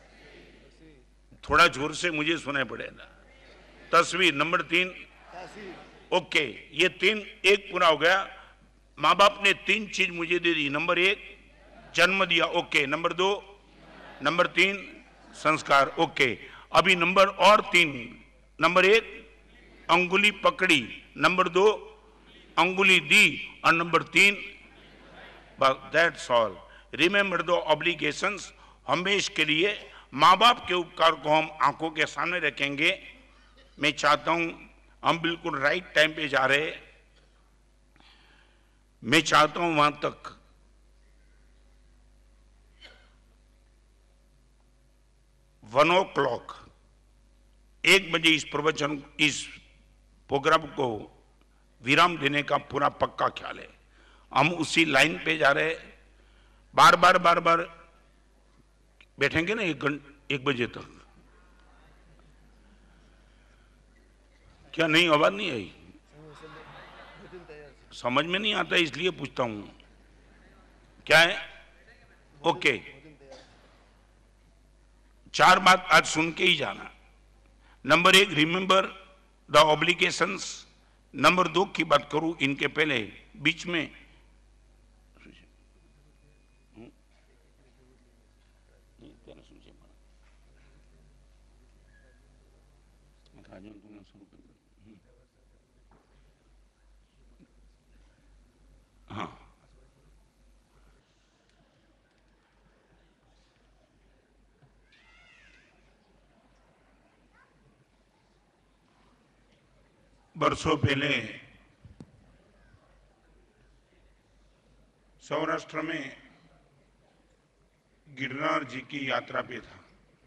थोड़ा जोर से मुझे सुनाई पड़ेगा, तस्वीर, नंबर तीन ओके, ये तीन एक पूरा हो गया। माँ बाप ने तीन चीज मुझे दे दी, नंबर एक जन्म दिया, ओके, नंबर दो, नंबर तीन संस्कार, ओके। अभी नंबर और तीन, नंबर एक अंगुली पकड़ी, नंबर दो अंगुली दी, और नंबर तीन that's all. Remember the obligations. हमेशा के लिए माँ बाप के उपकार को हम आंखों के सामने रखेंगे। मैं चाहता हूं हम बिल्कुल राइट टाइम पे जा रहे, मैं चाहता हूं वहां तक वन ओ क्लॉक एक बजे इस प्रवचन इस प्रोग्राम को विराम देने का पूरा पक्का ख्याल है। हम उसी लाइन पे जा रहे, बार बार बार बार बैठेंगे ना एक घंटे एक बजे तक। क्या नहीं, आवाज नहीं आई, समझ में नहीं आता इसलिए पूछता हूं क्या है। ओके, चार बात आज सुन के ही जाना। नंबर एक रिमेंबर द ऑब्लिगेशंस। नंबर दो की बात करूं इनके पहले बीच में, हाँ बरसों पहले सौराष्ट्र में गिरनार जी की यात्रा पे था।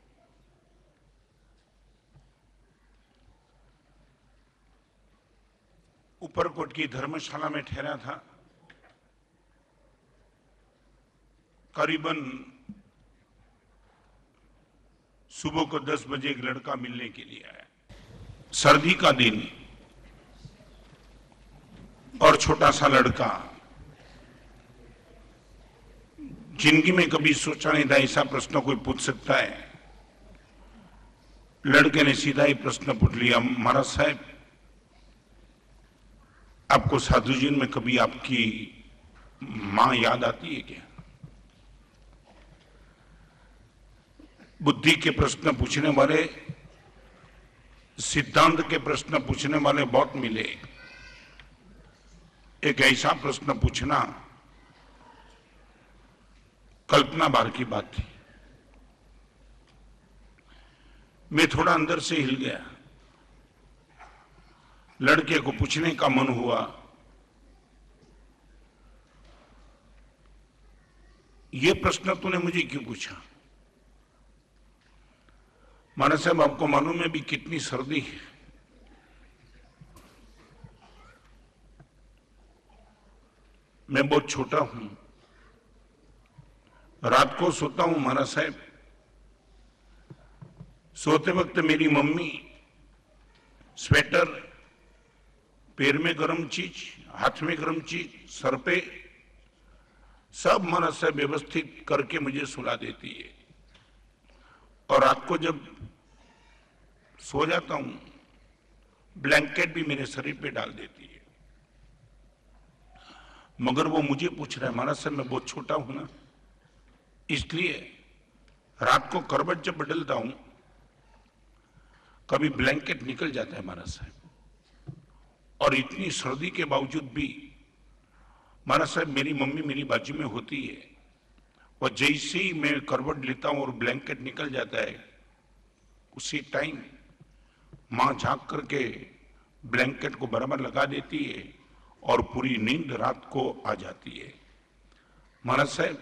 ऊपरकोट की धर्मशाला में ठहरा था। करीबन सुबह को दस बजे एक लड़का मिलने के लिए आया। सर्दी का दिन और छोटा सा लड़का, जिंदगी में कभी सोचा नहीं था ऐसा प्रश्न कोई पूछ सकता है। लड़के ने सीधा ही प्रश्न पूछ लिया, महाराज साहब आपको साधु जी में कभी आपकी मां याद आती है क्या? बुद्धि के प्रश्न पूछने वाले, सिद्धांत के प्रश्न पूछने वाले बहुत मिले। एक ऐसा प्रश्न पूछना कल्पना बार की बात थी। मैं थोड़ा अंदर से हिल गया। लड़के को पूछने का मन हुआ, यह प्रश्न तूने मुझे क्यों पूछा? महाराज साहब आपको मालूम है भी कितनी सर्दी है, मैं बहुत छोटा हूं, रात को सोता हूं महाराज साहब, सोते वक्त मेरी मम्मी स्वेटर, पैर में गर्म चीज, हाथ में गर्म चीज, सर पे, सब महाराज साहब व्यवस्थित करके मुझे सुला देती है। और रात को जब सो जाता हूं, ब्लैंकेट भी मेरे शरीर पे डाल देती है। मगर वो मुझे पूछ रहा है, महाराज साहब मैं बहुत छोटा हूं ना, इसलिए रात को करवट जब बदलता हूं, कभी ब्लैंकेट निकल जाता है महाराज साहब। और इतनी सर्दी के बावजूद भी महाराज साहब मेरी मम्मी मेरी बाजू में होती है, और जैसे ही मैं करवट लेता हूं और ब्लैंकेट निकल जाता है, उसी टाइम मां झांक करके ब्लैंकेट को बराबर लगा देती है और पूरी नींद रात को आ जाती है। महाराज साहब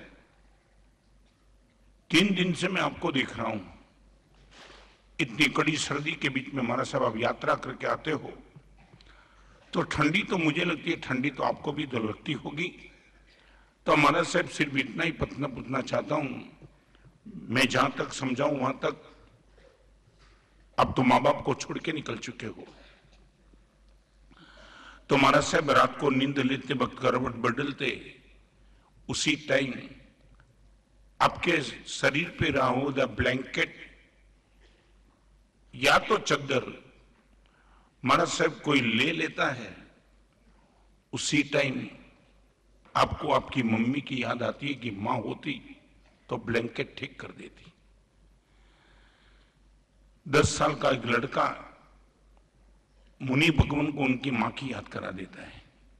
तीन दिन से मैं आपको देख रहा हूं, इतनी कड़ी सर्दी के बीच में महाराज साहब आप यात्रा करके आते हो, तो ठंडी तो मुझे लगती है, ठंडी तो आपको भी तो लगती होगी। तो महाराज साहब सिर्फ इतना ही पतना पूछना चाहता हूं, मैं जहां तक समझाऊं वहां तक अब तो माँ बाप को छोड़ के निकल चुके हो, तो महाराज साहब रात को नींद लेते वक्त करवट बदलते उसी टाइम आपके शरीर पे रहा हो द ब्लैंकेट या तो चद्दर महाराज साहब कोई ले लेता है, उसी टाइम आपको आपकी मम्मी की याद आती है कि मां होती तो ब्लैंकेट ठीक कर देती। दस साल का एक लड़का मुनि भगवान को उनकी मां की याद करा देता है,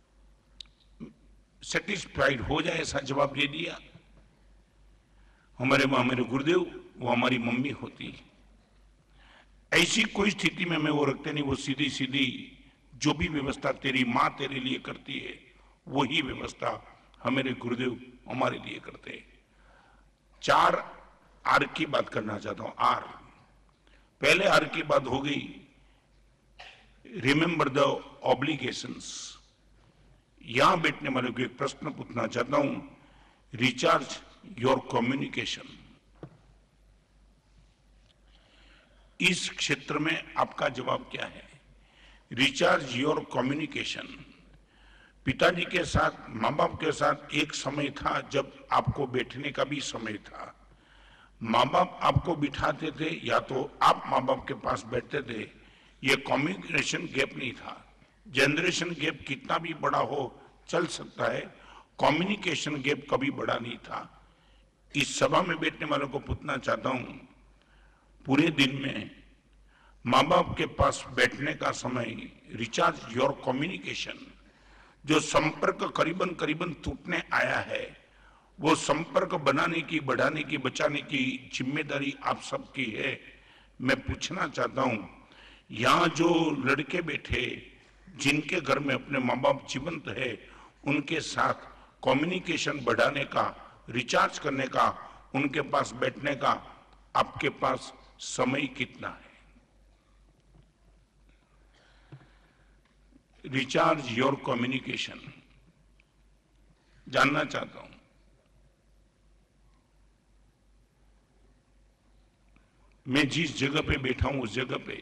सेटिस्फाइड हो जाए ऐसा जवाब दे दिया, हमारे हमारे गुरुदेव वो हमारी मम्मी होती। ऐसी कोई स्थिति में मैं वो रखते नहीं, वो सीधी सीधी जो भी व्यवस्था तेरी मां तेरे लिए करती है वही व्यवस्था हमारे गुरुदेव हमारे लिए करते हैं। चार आर की बात करना चाहता हूं। आर, पहले आर की बात हो गई रिमेंबर द ऑब्लिगेशंस। यहां बैठने वाले को एक प्रश्न पूछना चाहता हूं, रिचार्ज योर कम्युनिकेशन। इस क्षेत्र में आपका जवाब क्या है? Recharge your communication. पिताजी के साथ, माँ बाप के साथ एक समय था जब आपको बैठने का भी समय था, माँ बाप आपको बिठाते थे या तो आप माँ बाप के पास बैठते थे, ये कम्युनिकेशन गैप नहीं था। जनरेशन गैप कितना भी बड़ा हो चल सकता है, कम्युनिकेशन गैप कभी बड़ा नहीं था। इस सभा में बैठने वालों को पूछना चाहता हूं, पूरे दिन में माँ बाप के पास बैठने का समय, रिचार्ज योर कम्युनिकेशन, जो संपर्क करीबन करीबन टूटने आया है, वो संपर्क बनाने की, बढ़ाने की, बचाने की जिम्मेदारी आप सबकी है। मैं पूछना चाहता हूं, यहां जो लड़के बैठे जिनके घर में अपने माँ बाप जीवंत है, उनके साथ कम्युनिकेशन बढ़ाने का, रिचार्ज करने का, उनके पास बैठने का आपके पास समय कितना है? रिचार्ज योर कम्युनिकेशन जानना चाहता हूं। मैं जिस जगह पे बैठा हूं उस जगह पे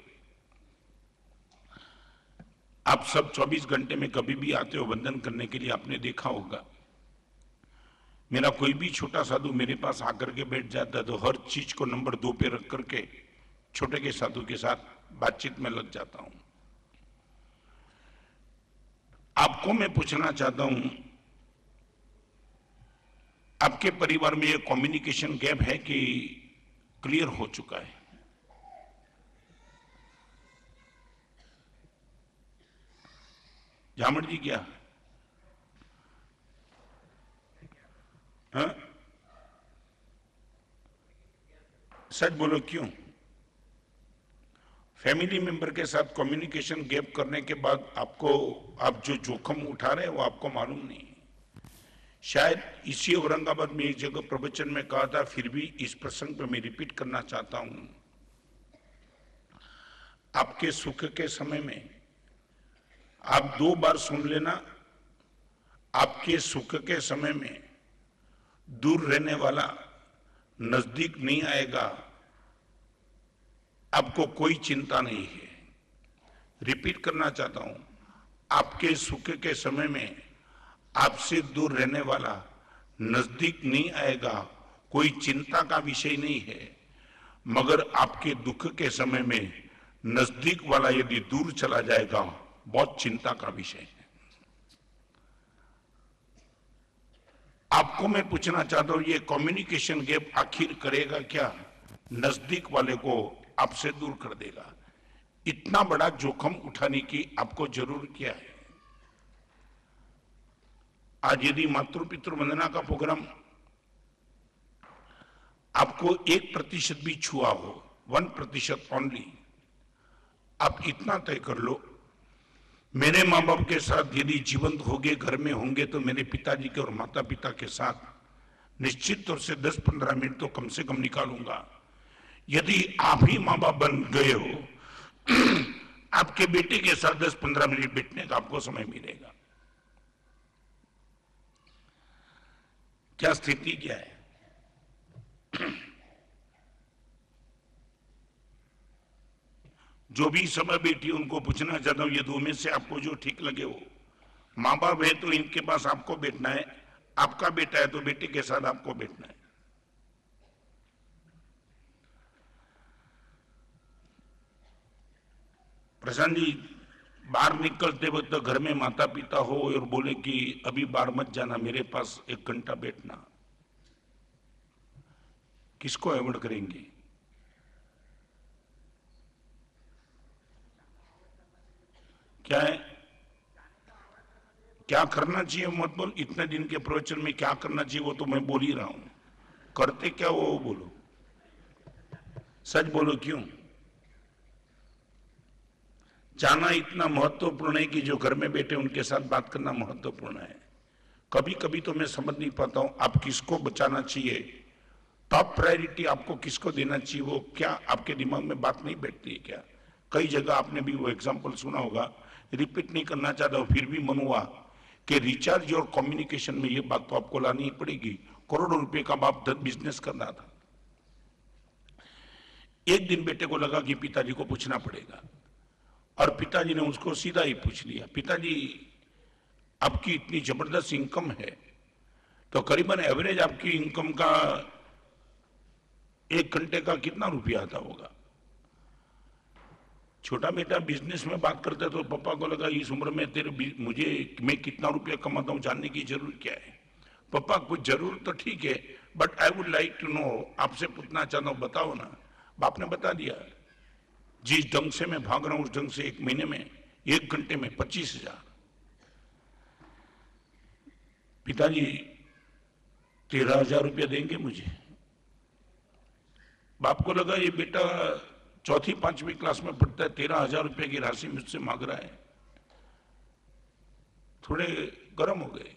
आप सब चौबीस घंटे में कभी भी आते हो वंदन करने के लिए, आपने देखा होगा। मेरा कोई भी छोटा साधु मेरे पास आकर के बैठ जाता है तो हर चीज को नंबर दो पे रख करके छोटे के साधु के साथ बातचीत में लग जाता हूं। आपको मैं पूछना चाहता हूं, आपके परिवार में ये कम्युनिकेशन गैप है कि क्लियर हो चुका है? जामड़ जी क्या? हाँ? सच बोलो, क्यों? फैमिली मेंबर के साथ कम्युनिकेशन गैप करने के बाद आपको, आप जो जोखिम उठा रहे हैं वो आपको मालूम नहीं। शायद इसी औरंगाबाद में एक जगह प्रवचन में कहा था, फिर भी इस प्रसंग पर मैं रिपीट करना चाहता हूं। आपके सुख के समय में आप दो बार सुन लेना, आपके सुख के समय में दूर रहने वाला नजदीक नहीं आएगा, आपको कोई चिंता नहीं है। रिपीट करना चाहता हूं, आपके सुख के समय में आपसे दूर रहने वाला नजदीक नहीं आएगा, कोई चिंता का विषय नहीं है। मगर आपके दुख के समय में नजदीक वाला यदि दूर चला जाएगा, बहुत चिंता का विषय है। आपको मैं पूछना चाहता हूं, ये कम्युनिकेशन गैप आखिर करेगा क्या? नजदीक वाले को आपसे दूर कर देगा। इतना बड़ा जोखिम उठाने की आपको जरूर क्या है? आज यदि मातृ पितृ वंदना का प्रोग्राम आपको एक प्रतिशत भी छुआ हो, वन प्रतिशत ओनली, आप इतना तय कर लो, मेरे माँ बाप के साथ यदि जीवंत होंगे, घर में होंगे, तो मेरे पिताजी के और माता पिता के साथ निश्चित तौर से दस पंद्रह मिनट तो कम से कम निकालूंगा। यदि आप ही माँ बाप बन गए हो, आपके बेटे के साथ दस पंद्रह मिनट बैठने का आपको समय मिलेगा। क्या स्थिति क्या है? जो भी समय बेटी उनको पूछना चाहता हूं, ये दो में से आपको जो ठीक लगे वो। माँ बाप है तो इनके पास आपको बैठना है, आपका बेटा है तो बेटे के साथ आपको बैठना है। प्रशांत जी, बाहर निकलते वक्त तो घर में माता पिता हो और बोले कि अभी बाहर मत जाना, मेरे पास एक घंटा बैठना, किसको अवॉइड करेंगे? क्या है, क्या करना चाहिए मत बोल। इतने दिन के प्रवचन में क्या करना चाहिए वो तो मैं बोल ही रहा हूं, करते क्या वो बोलो, सच बोलो। क्यों जाना इतना महत्वपूर्ण है कि जो घर में बैठे उनके साथ बात करना महत्वपूर्ण है। कभी कभी तो मैं समझ नहीं पाता हूं आप किसको बचाना चाहिए, टॉप प्रायोरिटी आपको किसको देना चाहिए, वो क्या आपके दिमाग में बात नहीं बैठती है क्या? कई जगह आपने भी वो एग्जाम्पल सुना होगा, रिपीट नहीं करना चाहता हूं, फिर भी मन हुआ कि रिचार्ज और कम्युनिकेशन में ये बात तो आपको लानी पड़ेगी। करोड़ों रुपए का बाप बिजनेस कर रहा था। एक दिन बेटे को लगा कि पिताजी को पूछना पड़ेगा, और पिताजी ने उसको सीधा ही पूछ लिया, पिताजी आपकी इतनी जबरदस्त इनकम है, तो करीबन एवरेज आपकी इनकम का एक घंटे का कितना रुपया आता होगा? छोटा बेटा बिजनेस में बात करता है तो पापा को लगा इस उम्र में तेरे मुझे मैं कितना रुपया कमाता हूं जानने की जरूरत क्या है? पापा कुछ जरूर तो ठीक है, but I would like to know, आपसे पूछना चाहता हूं, बताओ ना। बाप ने बता दिया, जिस ढंग से मैं भाग रहा हूं उस ढंग से एक महीने में एक घंटे में पच्चीस हजार। पिताजी तेरह हजार रुपया देंगे मुझे। बाप को लगा ये बेटा चौथी पांचवी क्लास में पढ़ता है, तेरह हजार रुपए की राशि मुझसे मांग रहा है। थोड़े गर्म हो गए,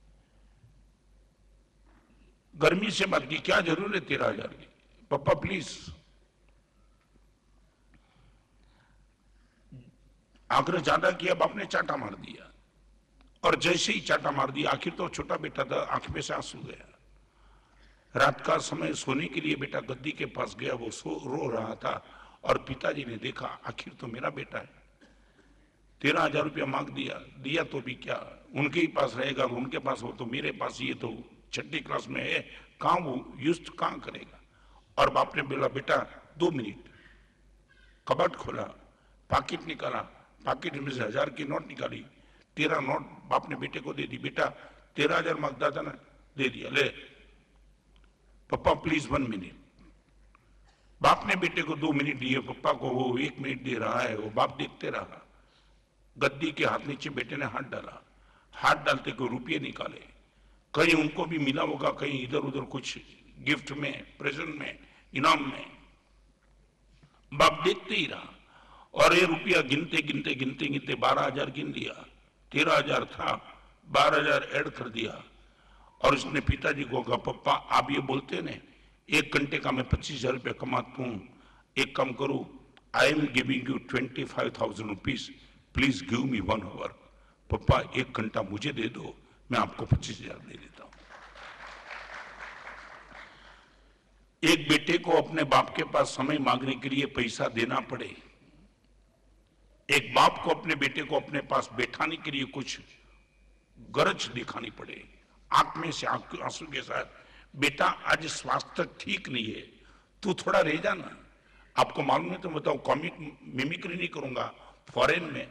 गर्मी से बात की, क्या जरूरत है तेरह हजार की? पापा प्लीज। आग्रह ज्यादा किया, बाप ने चाटा मार दिया, और जैसे ही चाटा मार दिया, आखिर तो छोटा बेटा था, आंख में से आंसू गया। रात का समय सोने के लिए बेटा गद्दी के पास गया, वो सो रो रहा था, और पिताजी ने देखा आखिर तो मेरा बेटा है, तेरह हजार रुपया मांग दिया, दिया तो भी क्या, उनके ही पास रहेगा, उनके पास हो तो मेरे पास, ये तो छठी क्लास में है, कहां वो यूज कहां करेगा? और बाप ने बोला बेटा दो मिनट। कबट खोला, पाकिट निकाला, पाकिट में से हजार की नोट निकाली, तेरह नोट बाप ने बेटे को दे दी। बेटा तेरह हजार मांगता था ना, दे दिया, ले। पापा प्लीज वन मिनट। बाप ने बेटे को दो मिनट दिए, पापा को वो एक मिनट दे रहा है, वो बाप देखते रहा। गद्दी के हाथ नीचे बेटे ने हाथ डाला, हाथ डालते को रुपये निकाले, कहीं उनको भी मिला होगा, कहीं इधर उधर कुछ गिफ्ट में, प्रेजेंट में, इनाम में। बाप देखते ही रहा, और ये रुपया गिनते गिनते गिनते गिनते बारह हजार गिन लिया, तेरह हजार था, बारह हजार ऐड कर दिया। और उसने पिताजी को कहा, पप्पा आप ये बोलते ना एक घंटे का मैं पच्चीस हजार रुपया कमाता हूं, एक काम करूं, I am giving you twenty five thousand rupees, please give me one hour. पप्पा एक घंटा मुझे दे दो, मैं आपको पच्चीस हजार दे देता हूं। एक बेटे को अपने बाप के पास समय मांगने के लिए पैसा देना पड़े, एक बाप को अपने बेटे को अपने पास बैठाने के लिए कुछ गरज दिखानी पड़े, आंख में से आंसू के साथ, बेटा आज स्वास्थ्य ठीक नहीं है, तू थोड़ा रह जाना। आपको मालूम है तो बताओ, कॉमिक मिमिक्री नहीं करूंगा, फॉरेन में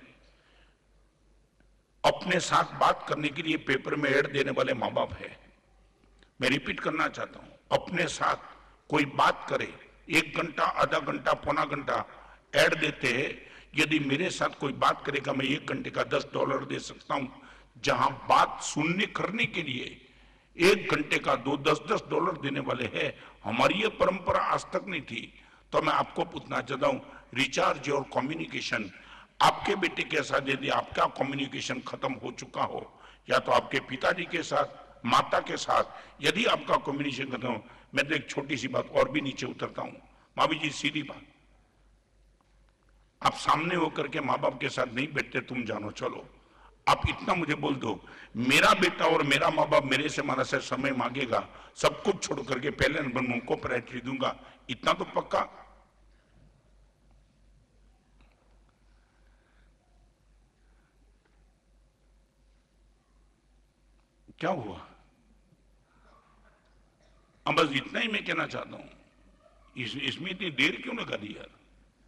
अपने साथ बात करने के लिए पेपर में ऐड देने वाले माँ बाप है। मैं रिपीट करना चाहता हूं, अपने साथ कोई बात करे, एक घंटा, आधा घंटा, पौना घंटा ऐड देते हैं। यदि मेरे साथ कोई बात करेगा, मैं एक घंटे का दस डॉलर दे सकता हूं। जहां बात सुनने करने के लिए एक घंटे का दो दस दस डॉलर देने वाले हैं, हमारी ये परंपरा आज तक नहीं थी। तो मैं आपको पूछना चाहता हूं, रिचार्ज और कम्युनिकेशन, आपके बेटे के साथ यदि आपका कम्युनिकेशन खत्म हो चुका हो, या तो आपके पिताजी के साथ, माता के साथ यदि आपका कम्युनिकेशन खत्म हो, मैं तो एक छोटी सी बात और भी नीचे उतरता हूं। भाभी जी, सीधी बात, आप सामने होकर के माँ बाप के साथ नहीं बैठते, तुम जानो, चलो आप इतना मुझे बोल दो, मेरा बेटा और मेरा माँ बाप मेरे से मारा से समय मांगेगा, सब कुछ छोड़ करके पहले नंबर में उनको प्रायोरिटी दूंगा, इतना तो पक्का। क्या हुआ? अब बस इतना ही मैं कहना चाहता हूं, इस, इसमें इतनी देर क्यों लगा दी यार?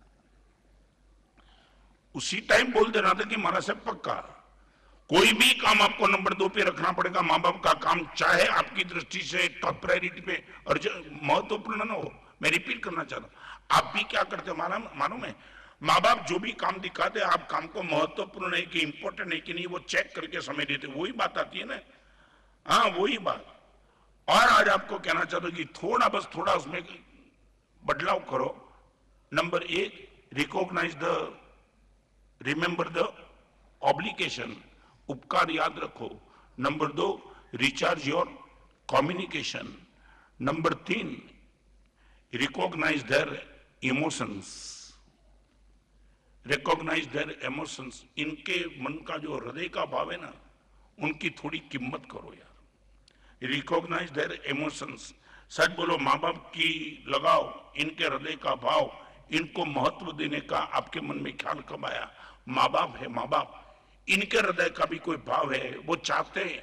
उसी टाइम बोल देना था कि मारा से पक्का। कोई भी काम आपको नंबर दो पे रखना पड़ेगा। माँ बाप का काम चाहे आपकी दृष्टि से टॉप प्रायोरिटी पे और महत्वपूर्ण न हो, मैं रिपीट करना चाहता हूं, आप भी क्या करते हो मालूम मालूम है? माँ बाप जो भी काम दिखाते, आप काम को महत्वपूर्ण है कि इंपॉर्टेंट है कि नहीं, वो चेक करके समय देते, वही बात आती है ना। हाँ, वही बात। और आज आपको कहना चाहता हूं कि थोड़ा, बस थोड़ा उसमें बदलाव करो। नंबर एक, recognise the, remember the obligation, उपकार याद रखो। नंबर दो, रिचार्ज योर कम्युनिकेशन। नंबर तीन, recognise their emotions, recognise their emotions, इनके मन का जो हृदय का भाव है ना, उनकी थोड़ी कीमत करो यार। रिकॉग्नाइज देयर इमोशंस, सच बोलो, माँ बाप की लगाओ, इनके हृदय का भाव, इनको महत्व देने का आपके मन में ख्याल कब आया? माँ बाप है, माँ बाप, इनके हृदय का भी कोई भाव है, वो चाहते हैं।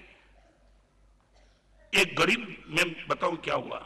एक गरीब, मैं बताऊं क्या हुआ,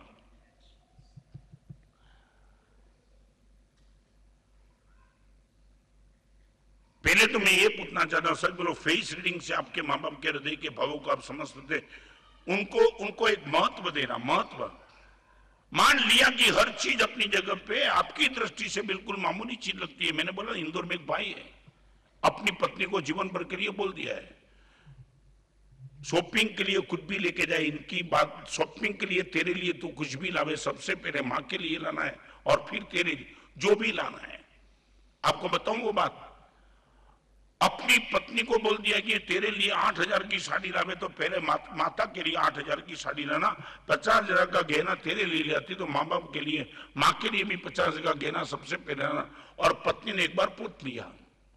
पहले तो मैं ये पूछना चाहता हूं, सच बोलो, फेस रीडिंग से आपके माँ बाप के हृदय के भावों को आप समझ सकते? उनको उनको एक महत्व देना, महत्व। मान लिया कि हर चीज अपनी जगह पे आपकी दृष्टि से बिल्कुल मामूली चीज लगती है। मैंने बोला, इंदौर में एक भाई है, अपनी पत्नी को जीवन भर के लिए बोल दिया है, शॉपिंग के लिए कुछ भी लेके जाए, इनकी बात, शॉपिंग के लिए तेरे लिए तू कुछ भी लावे, सबसे पहले माँ के लिए लाना है और फिर तेरे लिए जो भी लाना है। आपको बताऊं वो बात, अपनी पत्नी को बोल दिया कि तेरे लिए आठ हजार की साड़ी लावे, तो पहले मा, माता के लिए आठ हजार की साड़ी लाना, पचास हजार का गहना तेरे लिए लाती, तो माँ बाप के लिए, माँ के लिए भी पचास हजार का गहना सबसे पहले लाना। और पत्नी ने एक बार पूछ लिया,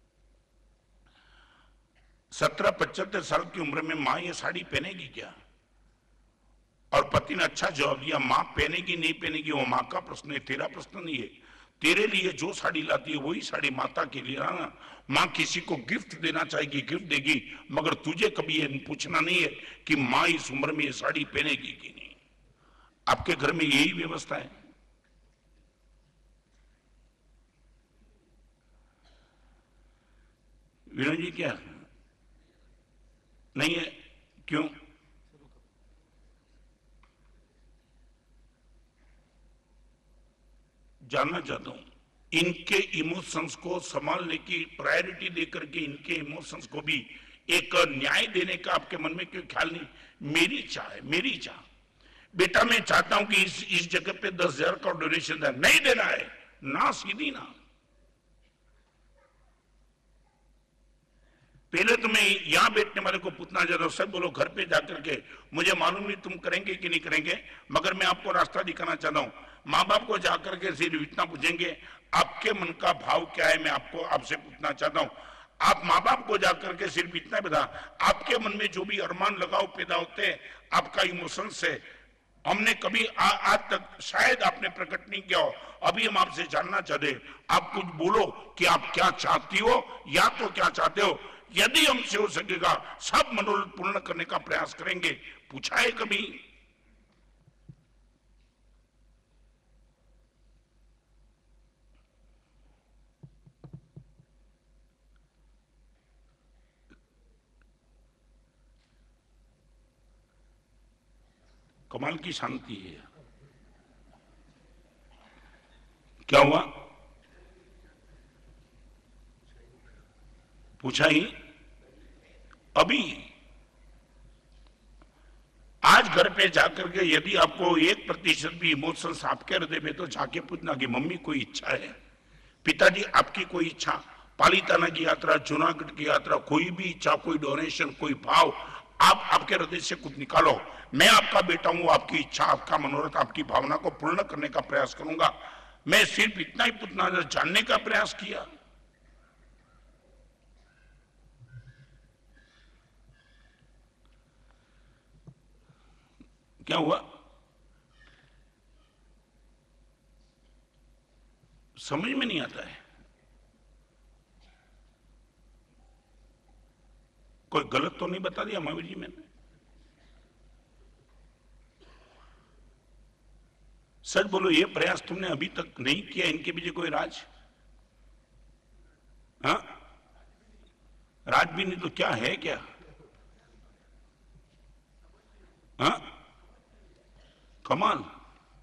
सत्रह पचहत्तर साल की उम्र में माँ ये साड़ी पहनेगी क्या? और पति ने अच्छा जवाब दिया, माँ पहनेगी नहीं पहनेगी वो माँ का प्रश्न है, तेरा प्रश्न नहीं है। तेरे लिए जो साड़ी लाती है वही साड़ी माता के लिए लाना। माँ किसी को गिफ्ट देना चाहेगी, गिफ्ट देगी, मगर तुझे कभी ये पूछना नहीं है कि माँ इस उम्र में ये साड़ी पहनेगी कि नहीं। आपके घर में यही व्यवस्था है? विनोद जी, क्या नहीं है? क्यों? जानना चाहता हूं, इनके इमोशंस को संभालने की प्रायोरिटी देकर के इनके इमोशंस को भी एक न्याय देने का आपके मन में क्यों ख्याल नहीं? मेरी चाह है, मेरी चाह, बेटा मैं चाहता हूं कि इस इस जगह पे दस हजार का डोनेशन देना, नहीं देना है ना, सीधी ना। पहले तो मैं यहां बैठने वाले को पूछना चाहता हूं, सब बोलो घर पे जाकर के, मुझे मालूम नहीं तुम करेंगे कि नहीं करेंगे, मगर मैं आपको रास्ता दिखाना चाहता हूं। माँ बाप को जाकर के सिर्फ इतना पूछेंगे, आपके मन का भाव क्या है? मैं आपको आपसे पूछना चाहता हूं, आप माँ बाप को जाकर के सिर्फ इतना बता, आपके मन में जो भी अरमान लगाव पैदा होते हैं आपका इमोशन से, हमने कभी आ, आज तक शायद आपने प्रकट नहीं किया हो। अभी हम आपसे जानना चाहते, आप कुछ बोलो कि आप क्या चाहती हो या तो क्या चाहते हो। यदि हमसे हो सकेगा सब मनोरथ पूर्ण करने का प्रयास करेंगे। पूछा है कभी? कमाल की शांति है। क्या हुआ? पूछा ही अभी। आज घर पे जाकर के यदि आपको एक प्रतिशत भी इमोशंस आपके हृदय में, तो जाके पूछना कि मम्मी कोई इच्छा है, पिताजी आपकी कोई इच्छा, पालीताना की यात्रा, जूनागढ़ की यात्रा, कोई भी इच्छा, कोई डोनेशन, कोई भाव, आप आपके हृदय से कुछ निकालो। मैं आपका बेटा हूं, आपकी इच्छा, आपका मनोरथ, आपकी भावना को पूर्ण करने का प्रयास करूंगा। मैं सिर्फ इतना ही पूछना जानने का प्रयास किया। क्या हुआ? समझ में नहीं आता है। कोई गलत तो नहीं बता दिया महावीर जी मैंने? सच बोलो, ये प्रयास तुमने अभी तक नहीं किया? इनके पीछे कोई राज? हाँ, राज भी नहीं तो क्या है? क्या हाँ, कमाल।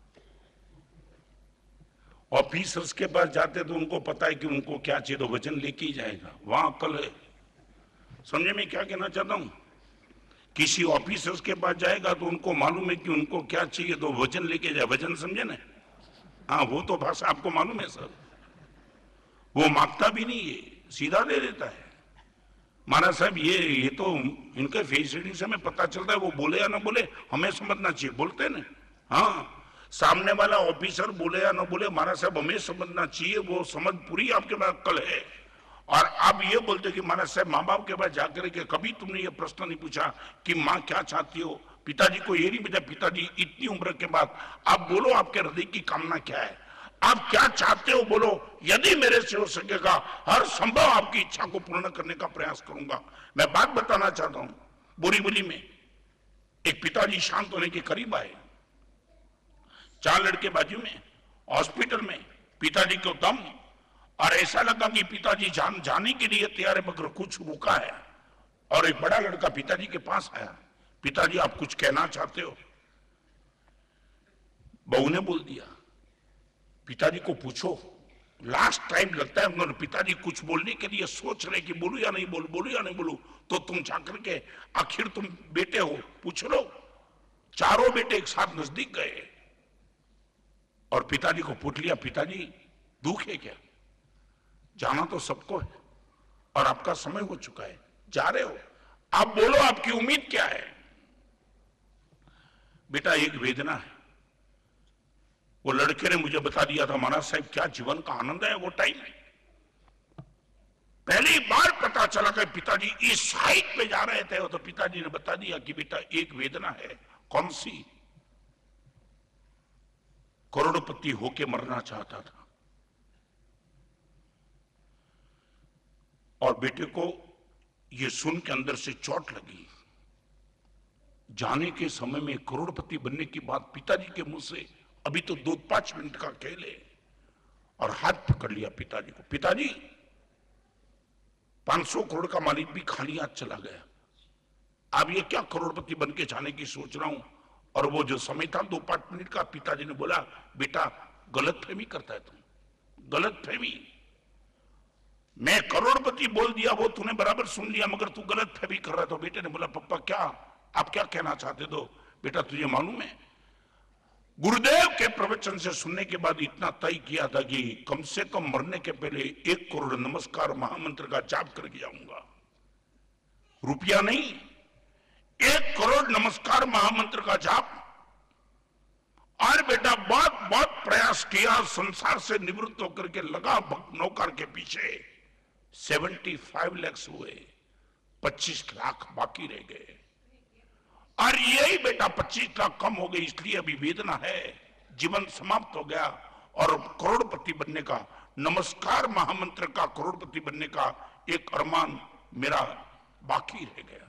ऑफिसर्स के पास जाते तो उनको पता है कि उनको क्या चाहिए, तो वचन लेके ही जाएगा। वहां अकल है। समझे मैं क्या कहना चाहता हूं? किसी ऑफिसर्स के पास जाएगा तो उनको मालूम है कि उनको क्या चाहिए, तो वचन लेके जाए। वचन समझे ना? हाँ, वो तो भाषा आपको मालूम है सर। वो मांगता भी नहीं है, सीधा दे देता है। महाराज साहब, ये ये तो इनके फेस रीडिंग से हमें पता चलता है, वो बोले या ना बोले हमें समझना चाहिए। बोलते हैं ना? हाँ, सामने वाला ऑफिसर बोले या ना बोले महाराज साहब हमें समझना चाहिए। वो समझ पूरी आपके पास अक्ल है। और आप ये बोलते कि महाराज साहब माँ बाप के पास जाकर के कभी तुमने ये प्रश्न नहीं पूछा कि माँ क्या चाहती हो, पिताजी को ये नहीं पूछा पिताजी इतनी उम्र के बाद आप बोलो आपके हृदय की कामना क्या है, आप क्या चाहते हो बोलो। यदि मेरे से हो सकेगा हर संभव आपकी इच्छा को पूर्ण करने का प्रयास करूंगा। मैं बात बताना चाहता हूं, बोरीवली में एक पिताजी शांत होने के करीब आए, चार लड़के बाजू में, हॉस्पिटल में, पिताजी को दम, और ऐसा लगा कि पिताजी जान जाने के लिए तैयार है मगर कुछ रुका है। और एक बड़ा लड़का पिताजी के पास आया, पिताजी आप कुछ कहना चाहते हो? बहू ने बोल दिया, पिताजी को पूछो। लास्ट टाइम लगता है उन्होंने, पिताजी कुछ बोलने के लिए सोच रहे कि बोलू या नहीं बोलू, बोलू या नहीं बोलू, तो तुम जाकर के आखिर तुम बेटे हो पूछ लो। चारों बेटे एक साथ नजदीक गए और पिताजी को पूछ लिया, पिताजी दुख है क्या? जाना तो सबको है और आपका समय हो चुका है, जा रहे हो, आप बोलो आपकी उम्मीद क्या है? बेटा एक वेदना है। वो लड़के ने मुझे बता दिया था महाराज साहब क्या जीवन का आनंद है वो टाइम में। पहली बार पता चला कि पिताजी इस हाइट पे जा रहे थे, तो पिताजी ने बता दिया कि बेटा एक वेदना है। कौन सी? करोड़पति होके मरना चाहता था और बेटे को ये सुन के अंदर से चोट लगी। जाने के समय में करोड़पति बनने की बात पिताजी के मुंह से, अभी तो दो पांच मिनट का खेल है, और हाथ पकड़ लिया पिताजी को। पिताजी पांच सौ करोड़ का मालिक भी खाली हाथ चला गया, अब ये क्या करोड़पति बन के जाने की सोच रहा हूं। और वो जो समय था दो पांच मिनट का, पिताजी ने बोला बेटा गलत फहमी करता है तुम, गलत फहमी। मैं करोड़पति बोल दिया वो तूने बराबर सुन लिया, मगर तू गलत फहमी कर रहा था। बेटे ने बोला पप्पा क्या आप क्या कहना चाहते हो? बेटा तुझे मालूम है गुरुदेव के प्रवचन से सुनने के बाद इतना तय किया था कि कम से कम मरने के पहले एक करोड़ नमस्कार महामंत्र का जाप करके जाऊंगा। रुपया नहीं, एक करोड़ नमस्कार महामंत्र का जाप। और बेटा बहुत बहुत प्रयास किया, संसार से निवृत्त होकर के लगा भक्त नौकर के पीछे। पचहत्तर लाख हुए, पच्चीस लाख बाकी रह गए। और यही बेटा पच्चीस लाख कम हो गई, इसलिए अभी वेदना है, जीवन समाप्त हो गया। और करोड़पति बनने का, नमस्कार महामंत्र का करोड़पति बनने का एक अरमान मेरा बाकी रह गया।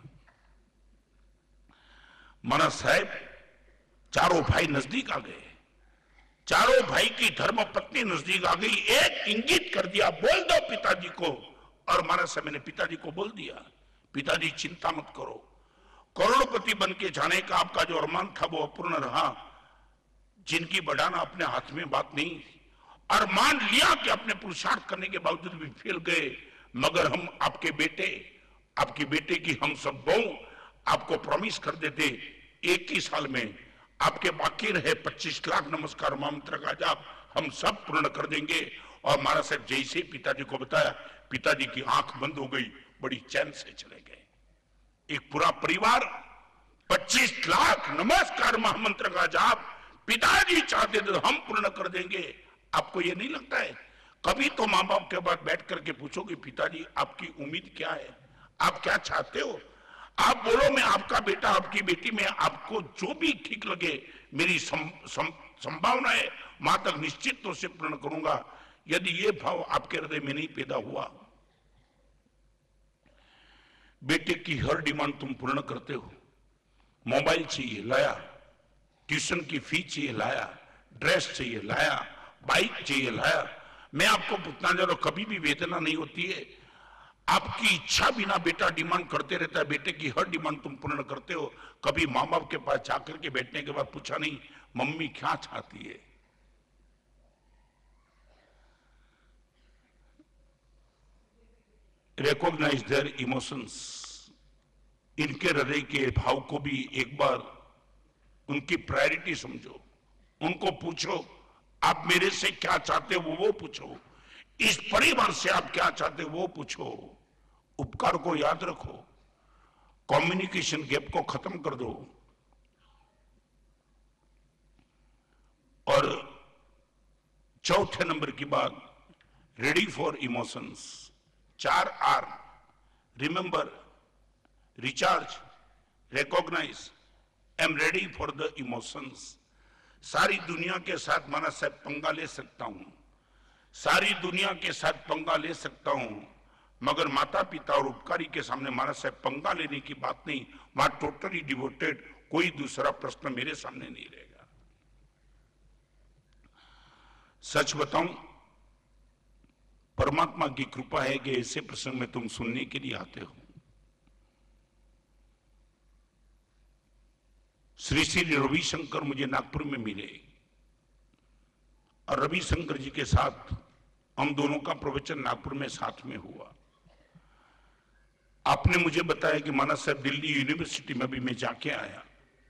माना साहब चारों भाई नजदीक आ गए, चारों भाई की धर्म पत्नी नजदीक आ गई। एक इंगित कर दिया, बोल दो पिताजी को। और माना साहब मैंने पिताजी को बोल दिया, पिताजी चिंता मत करो, करोड़पति बन के जाने का आपका जो अरमान था वो अपूर्ण रहा। जिनकी बढ़ाना अपने हाथ में बात नहीं, और मान लिया कि अपने पुरुषार्थ करने के बावजूद भी फेल गए, मगर हम आपके बेटे, आपकी बेटे की हम सब बहू आपको प्रॉमिस कर देते, एक ही साल में आपके बाकी रहे पच्चीस लाख नमस्कार मंत्र का जाप हम सब पूर्ण कर देंगे। और महाराज साहब जैसे ही पिताजी को बताया, पिताजी की आंख बंद हो गई, बड़ी चैन से चले गए। एक पूरा परिवार पच्चीस लाख नमस्कार महामंत्र का जाप पिताजी चाहते थे हम पूर्ण कर देंगे। आपको ये नहीं लगता है कभी तो मां बाप के बाद बैठ करके पूछोगे, पिताजी आपकी उम्मीद क्या है, आप क्या चाहते हो? आप बोलो मैं आपका बेटा, आपकी बेटी, में आपको जो भी ठीक लगे, मेरी संभावना है मां तक निश्चित तो से पूर्ण करूंगा। यदि ये भाव आपके हृदय में नहीं पैदा हुआ, बेटे की हर डिमांड तुम पूर्ण करते हो, मोबाइल चाहिए लाया, ट्यूशन की फी चाहिए लाया, ड्रेस चाहिए लाया, बाइक चाहिए लाया, मैं आपको पूछना चाह रहा हूं, कभी भी वेदना नहीं होती है? आपकी इच्छा बिना बेटा डिमांड करते रहता है, बेटे की हर डिमांड तुम पूर्ण करते हो। कभी मां बाप के पास जाकर के बैठने के बाद पूछा नहीं मम्मी क्या चाहती है? रिकॉग्नाइज देयर इमोशंस, इनके हृदय के भाव को भी एक बार उनकी प्रायोरिटी समझो, उनको पूछो आप मेरे से क्या चाहते हो वो पूछो, इस परिवार से आप क्या चाहते हो वो पूछो। उपकार को याद रखो, कम्युनिकेशन गैप को खत्म कर दो। और चौथे नंबर की बात, रेडी फॉर इमोशंस, चार R, remember, recharge, recognise, am ready for the emotions. सारी दुनिया के साथ माना साहब पंगा ले सकता हूं, सारी दुनिया के साथ पंगा ले सकता हूं, मगर माता पिता और उपकारी के सामने माना साहब पंगा लेने की बात नहीं। वहां टोटली डिवोटेड, कोई दूसरा प्रश्न मेरे सामने नहीं रहेगा। सच बताऊं, परमात्मा की कृपा है कि ऐसे प्रसंग में तुम सुनने के लिए आते हो। श्री श्री रविशंकर मुझे नागपुर में मिले और रविशंकर जी के साथ हम दोनों का प्रवचन नागपुर में साथ में हुआ। आपने मुझे बताया कि माना साहब दिल्ली यूनिवर्सिटी में भी मैं जाके आया,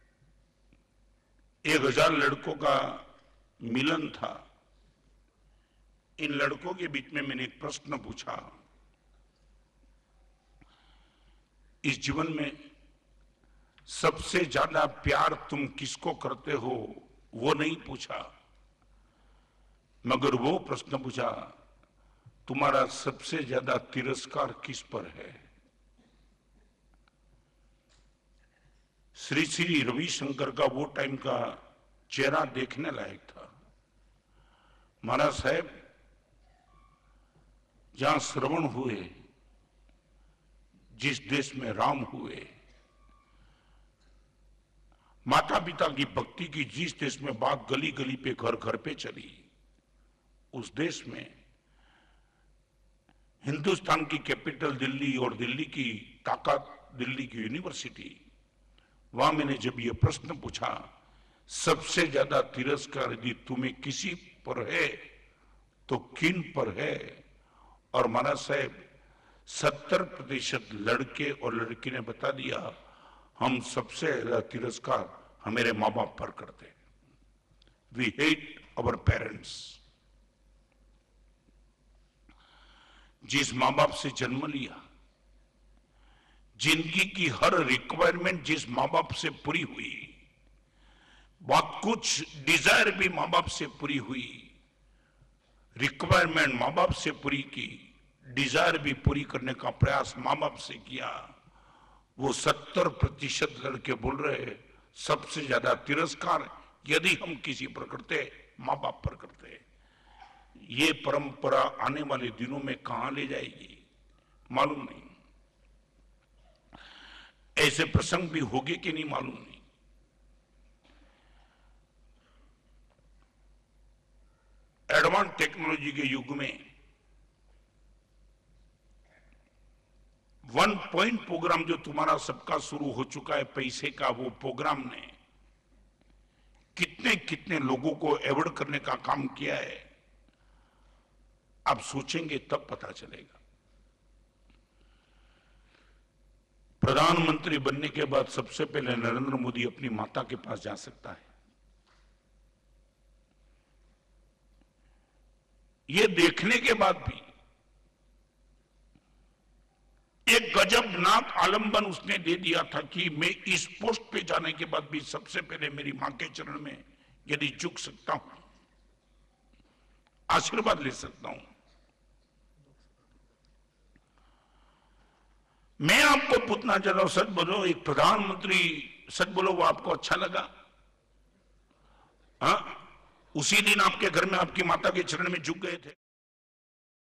एक हजार लड़कों का मिलन था। इन लड़कों के बीच में मैंने एक प्रश्न पूछा, इस जीवन में सबसे ज्यादा प्यार तुम किसको करते हो? वो नहीं पूछा, मगर वो प्रश्न पूछा, तुम्हारा सबसे ज्यादा तिरस्कार किस पर है? श्री श्री रविशंकर का वो टाइम का चेहरा देखने लायक था। महाराज साहब जहां श्रवण हुए, जिस देश में राम हुए, माता पिता की भक्ति की जिस देश में बात गली गली पे घर घर पे चली, उस देश में हिंदुस्तान की कैपिटल दिल्ली और दिल्ली की ताकत दिल्ली की यूनिवर्सिटी, वहां मैंने जब ये प्रश्न पूछा, सबसे ज्यादा तिरस्कार यदि तुम्हें किसी पर है तो किन पर है? और महाराज साहब सत्तर प्रतिशत लड़के और लड़की ने बता दिया, हम सबसे ज्यादा तिरस्कार हमारे माँ बाप पर करते, वी हेट अवर पेरेंट्स। जिस माँ बाप से जन्म लिया, जिंदगी की हर रिक्वायरमेंट जिस माँ बाप से पूरी हुई, बहुत कुछ डिजायर भी माँ बाप से पूरी हुई, रिक्वायरमेंट माँ बाप से पूरी की, डिजायर भी पूरी करने का प्रयास माँ बाप से किया, वो सत्तर प्रतिशत लड़के बोल रहे सबसे ज्यादा तिरस्कार यदि हम किसी पर करते माँ बाप पर करते। ये परंपरा आने वाले दिनों में कहां ले जाएगी मालूम नहीं, ऐसे प्रसंग भी होंगे कि नहीं मालूम नहीं। एडवांस टेक्नोलॉजी के युग में वन पॉइंट प्रोग्राम जो तुम्हारा सबका शुरू हो चुका है पैसे का, वो प्रोग्राम ने कितने कितने लोगों को अवॉइड करने का काम किया है, आप सोचेंगे तब पता चलेगा। प्रधानमंत्री बनने के बाद सबसे पहले नरेंद्र मोदी अपनी माता के पास जा सकता है। ये देखने के बाद भी एक गजबनाक आलम्बन उसने दे दिया था कि मैं इस पोस्ट पे जाने के बाद भी सबसे पहले मेरी मां के चरण में यदि झुक सकता हूं, आशीर्वाद ले सकता हूं। मैं आपको पूछना चाहता हूं, सच बोलो, एक प्रधानमंत्री, सच बोलो, वो आपको अच्छा लगा? हाँ, उसी दिन आपके घर में आपकी माता के चरण में झुक गए थे।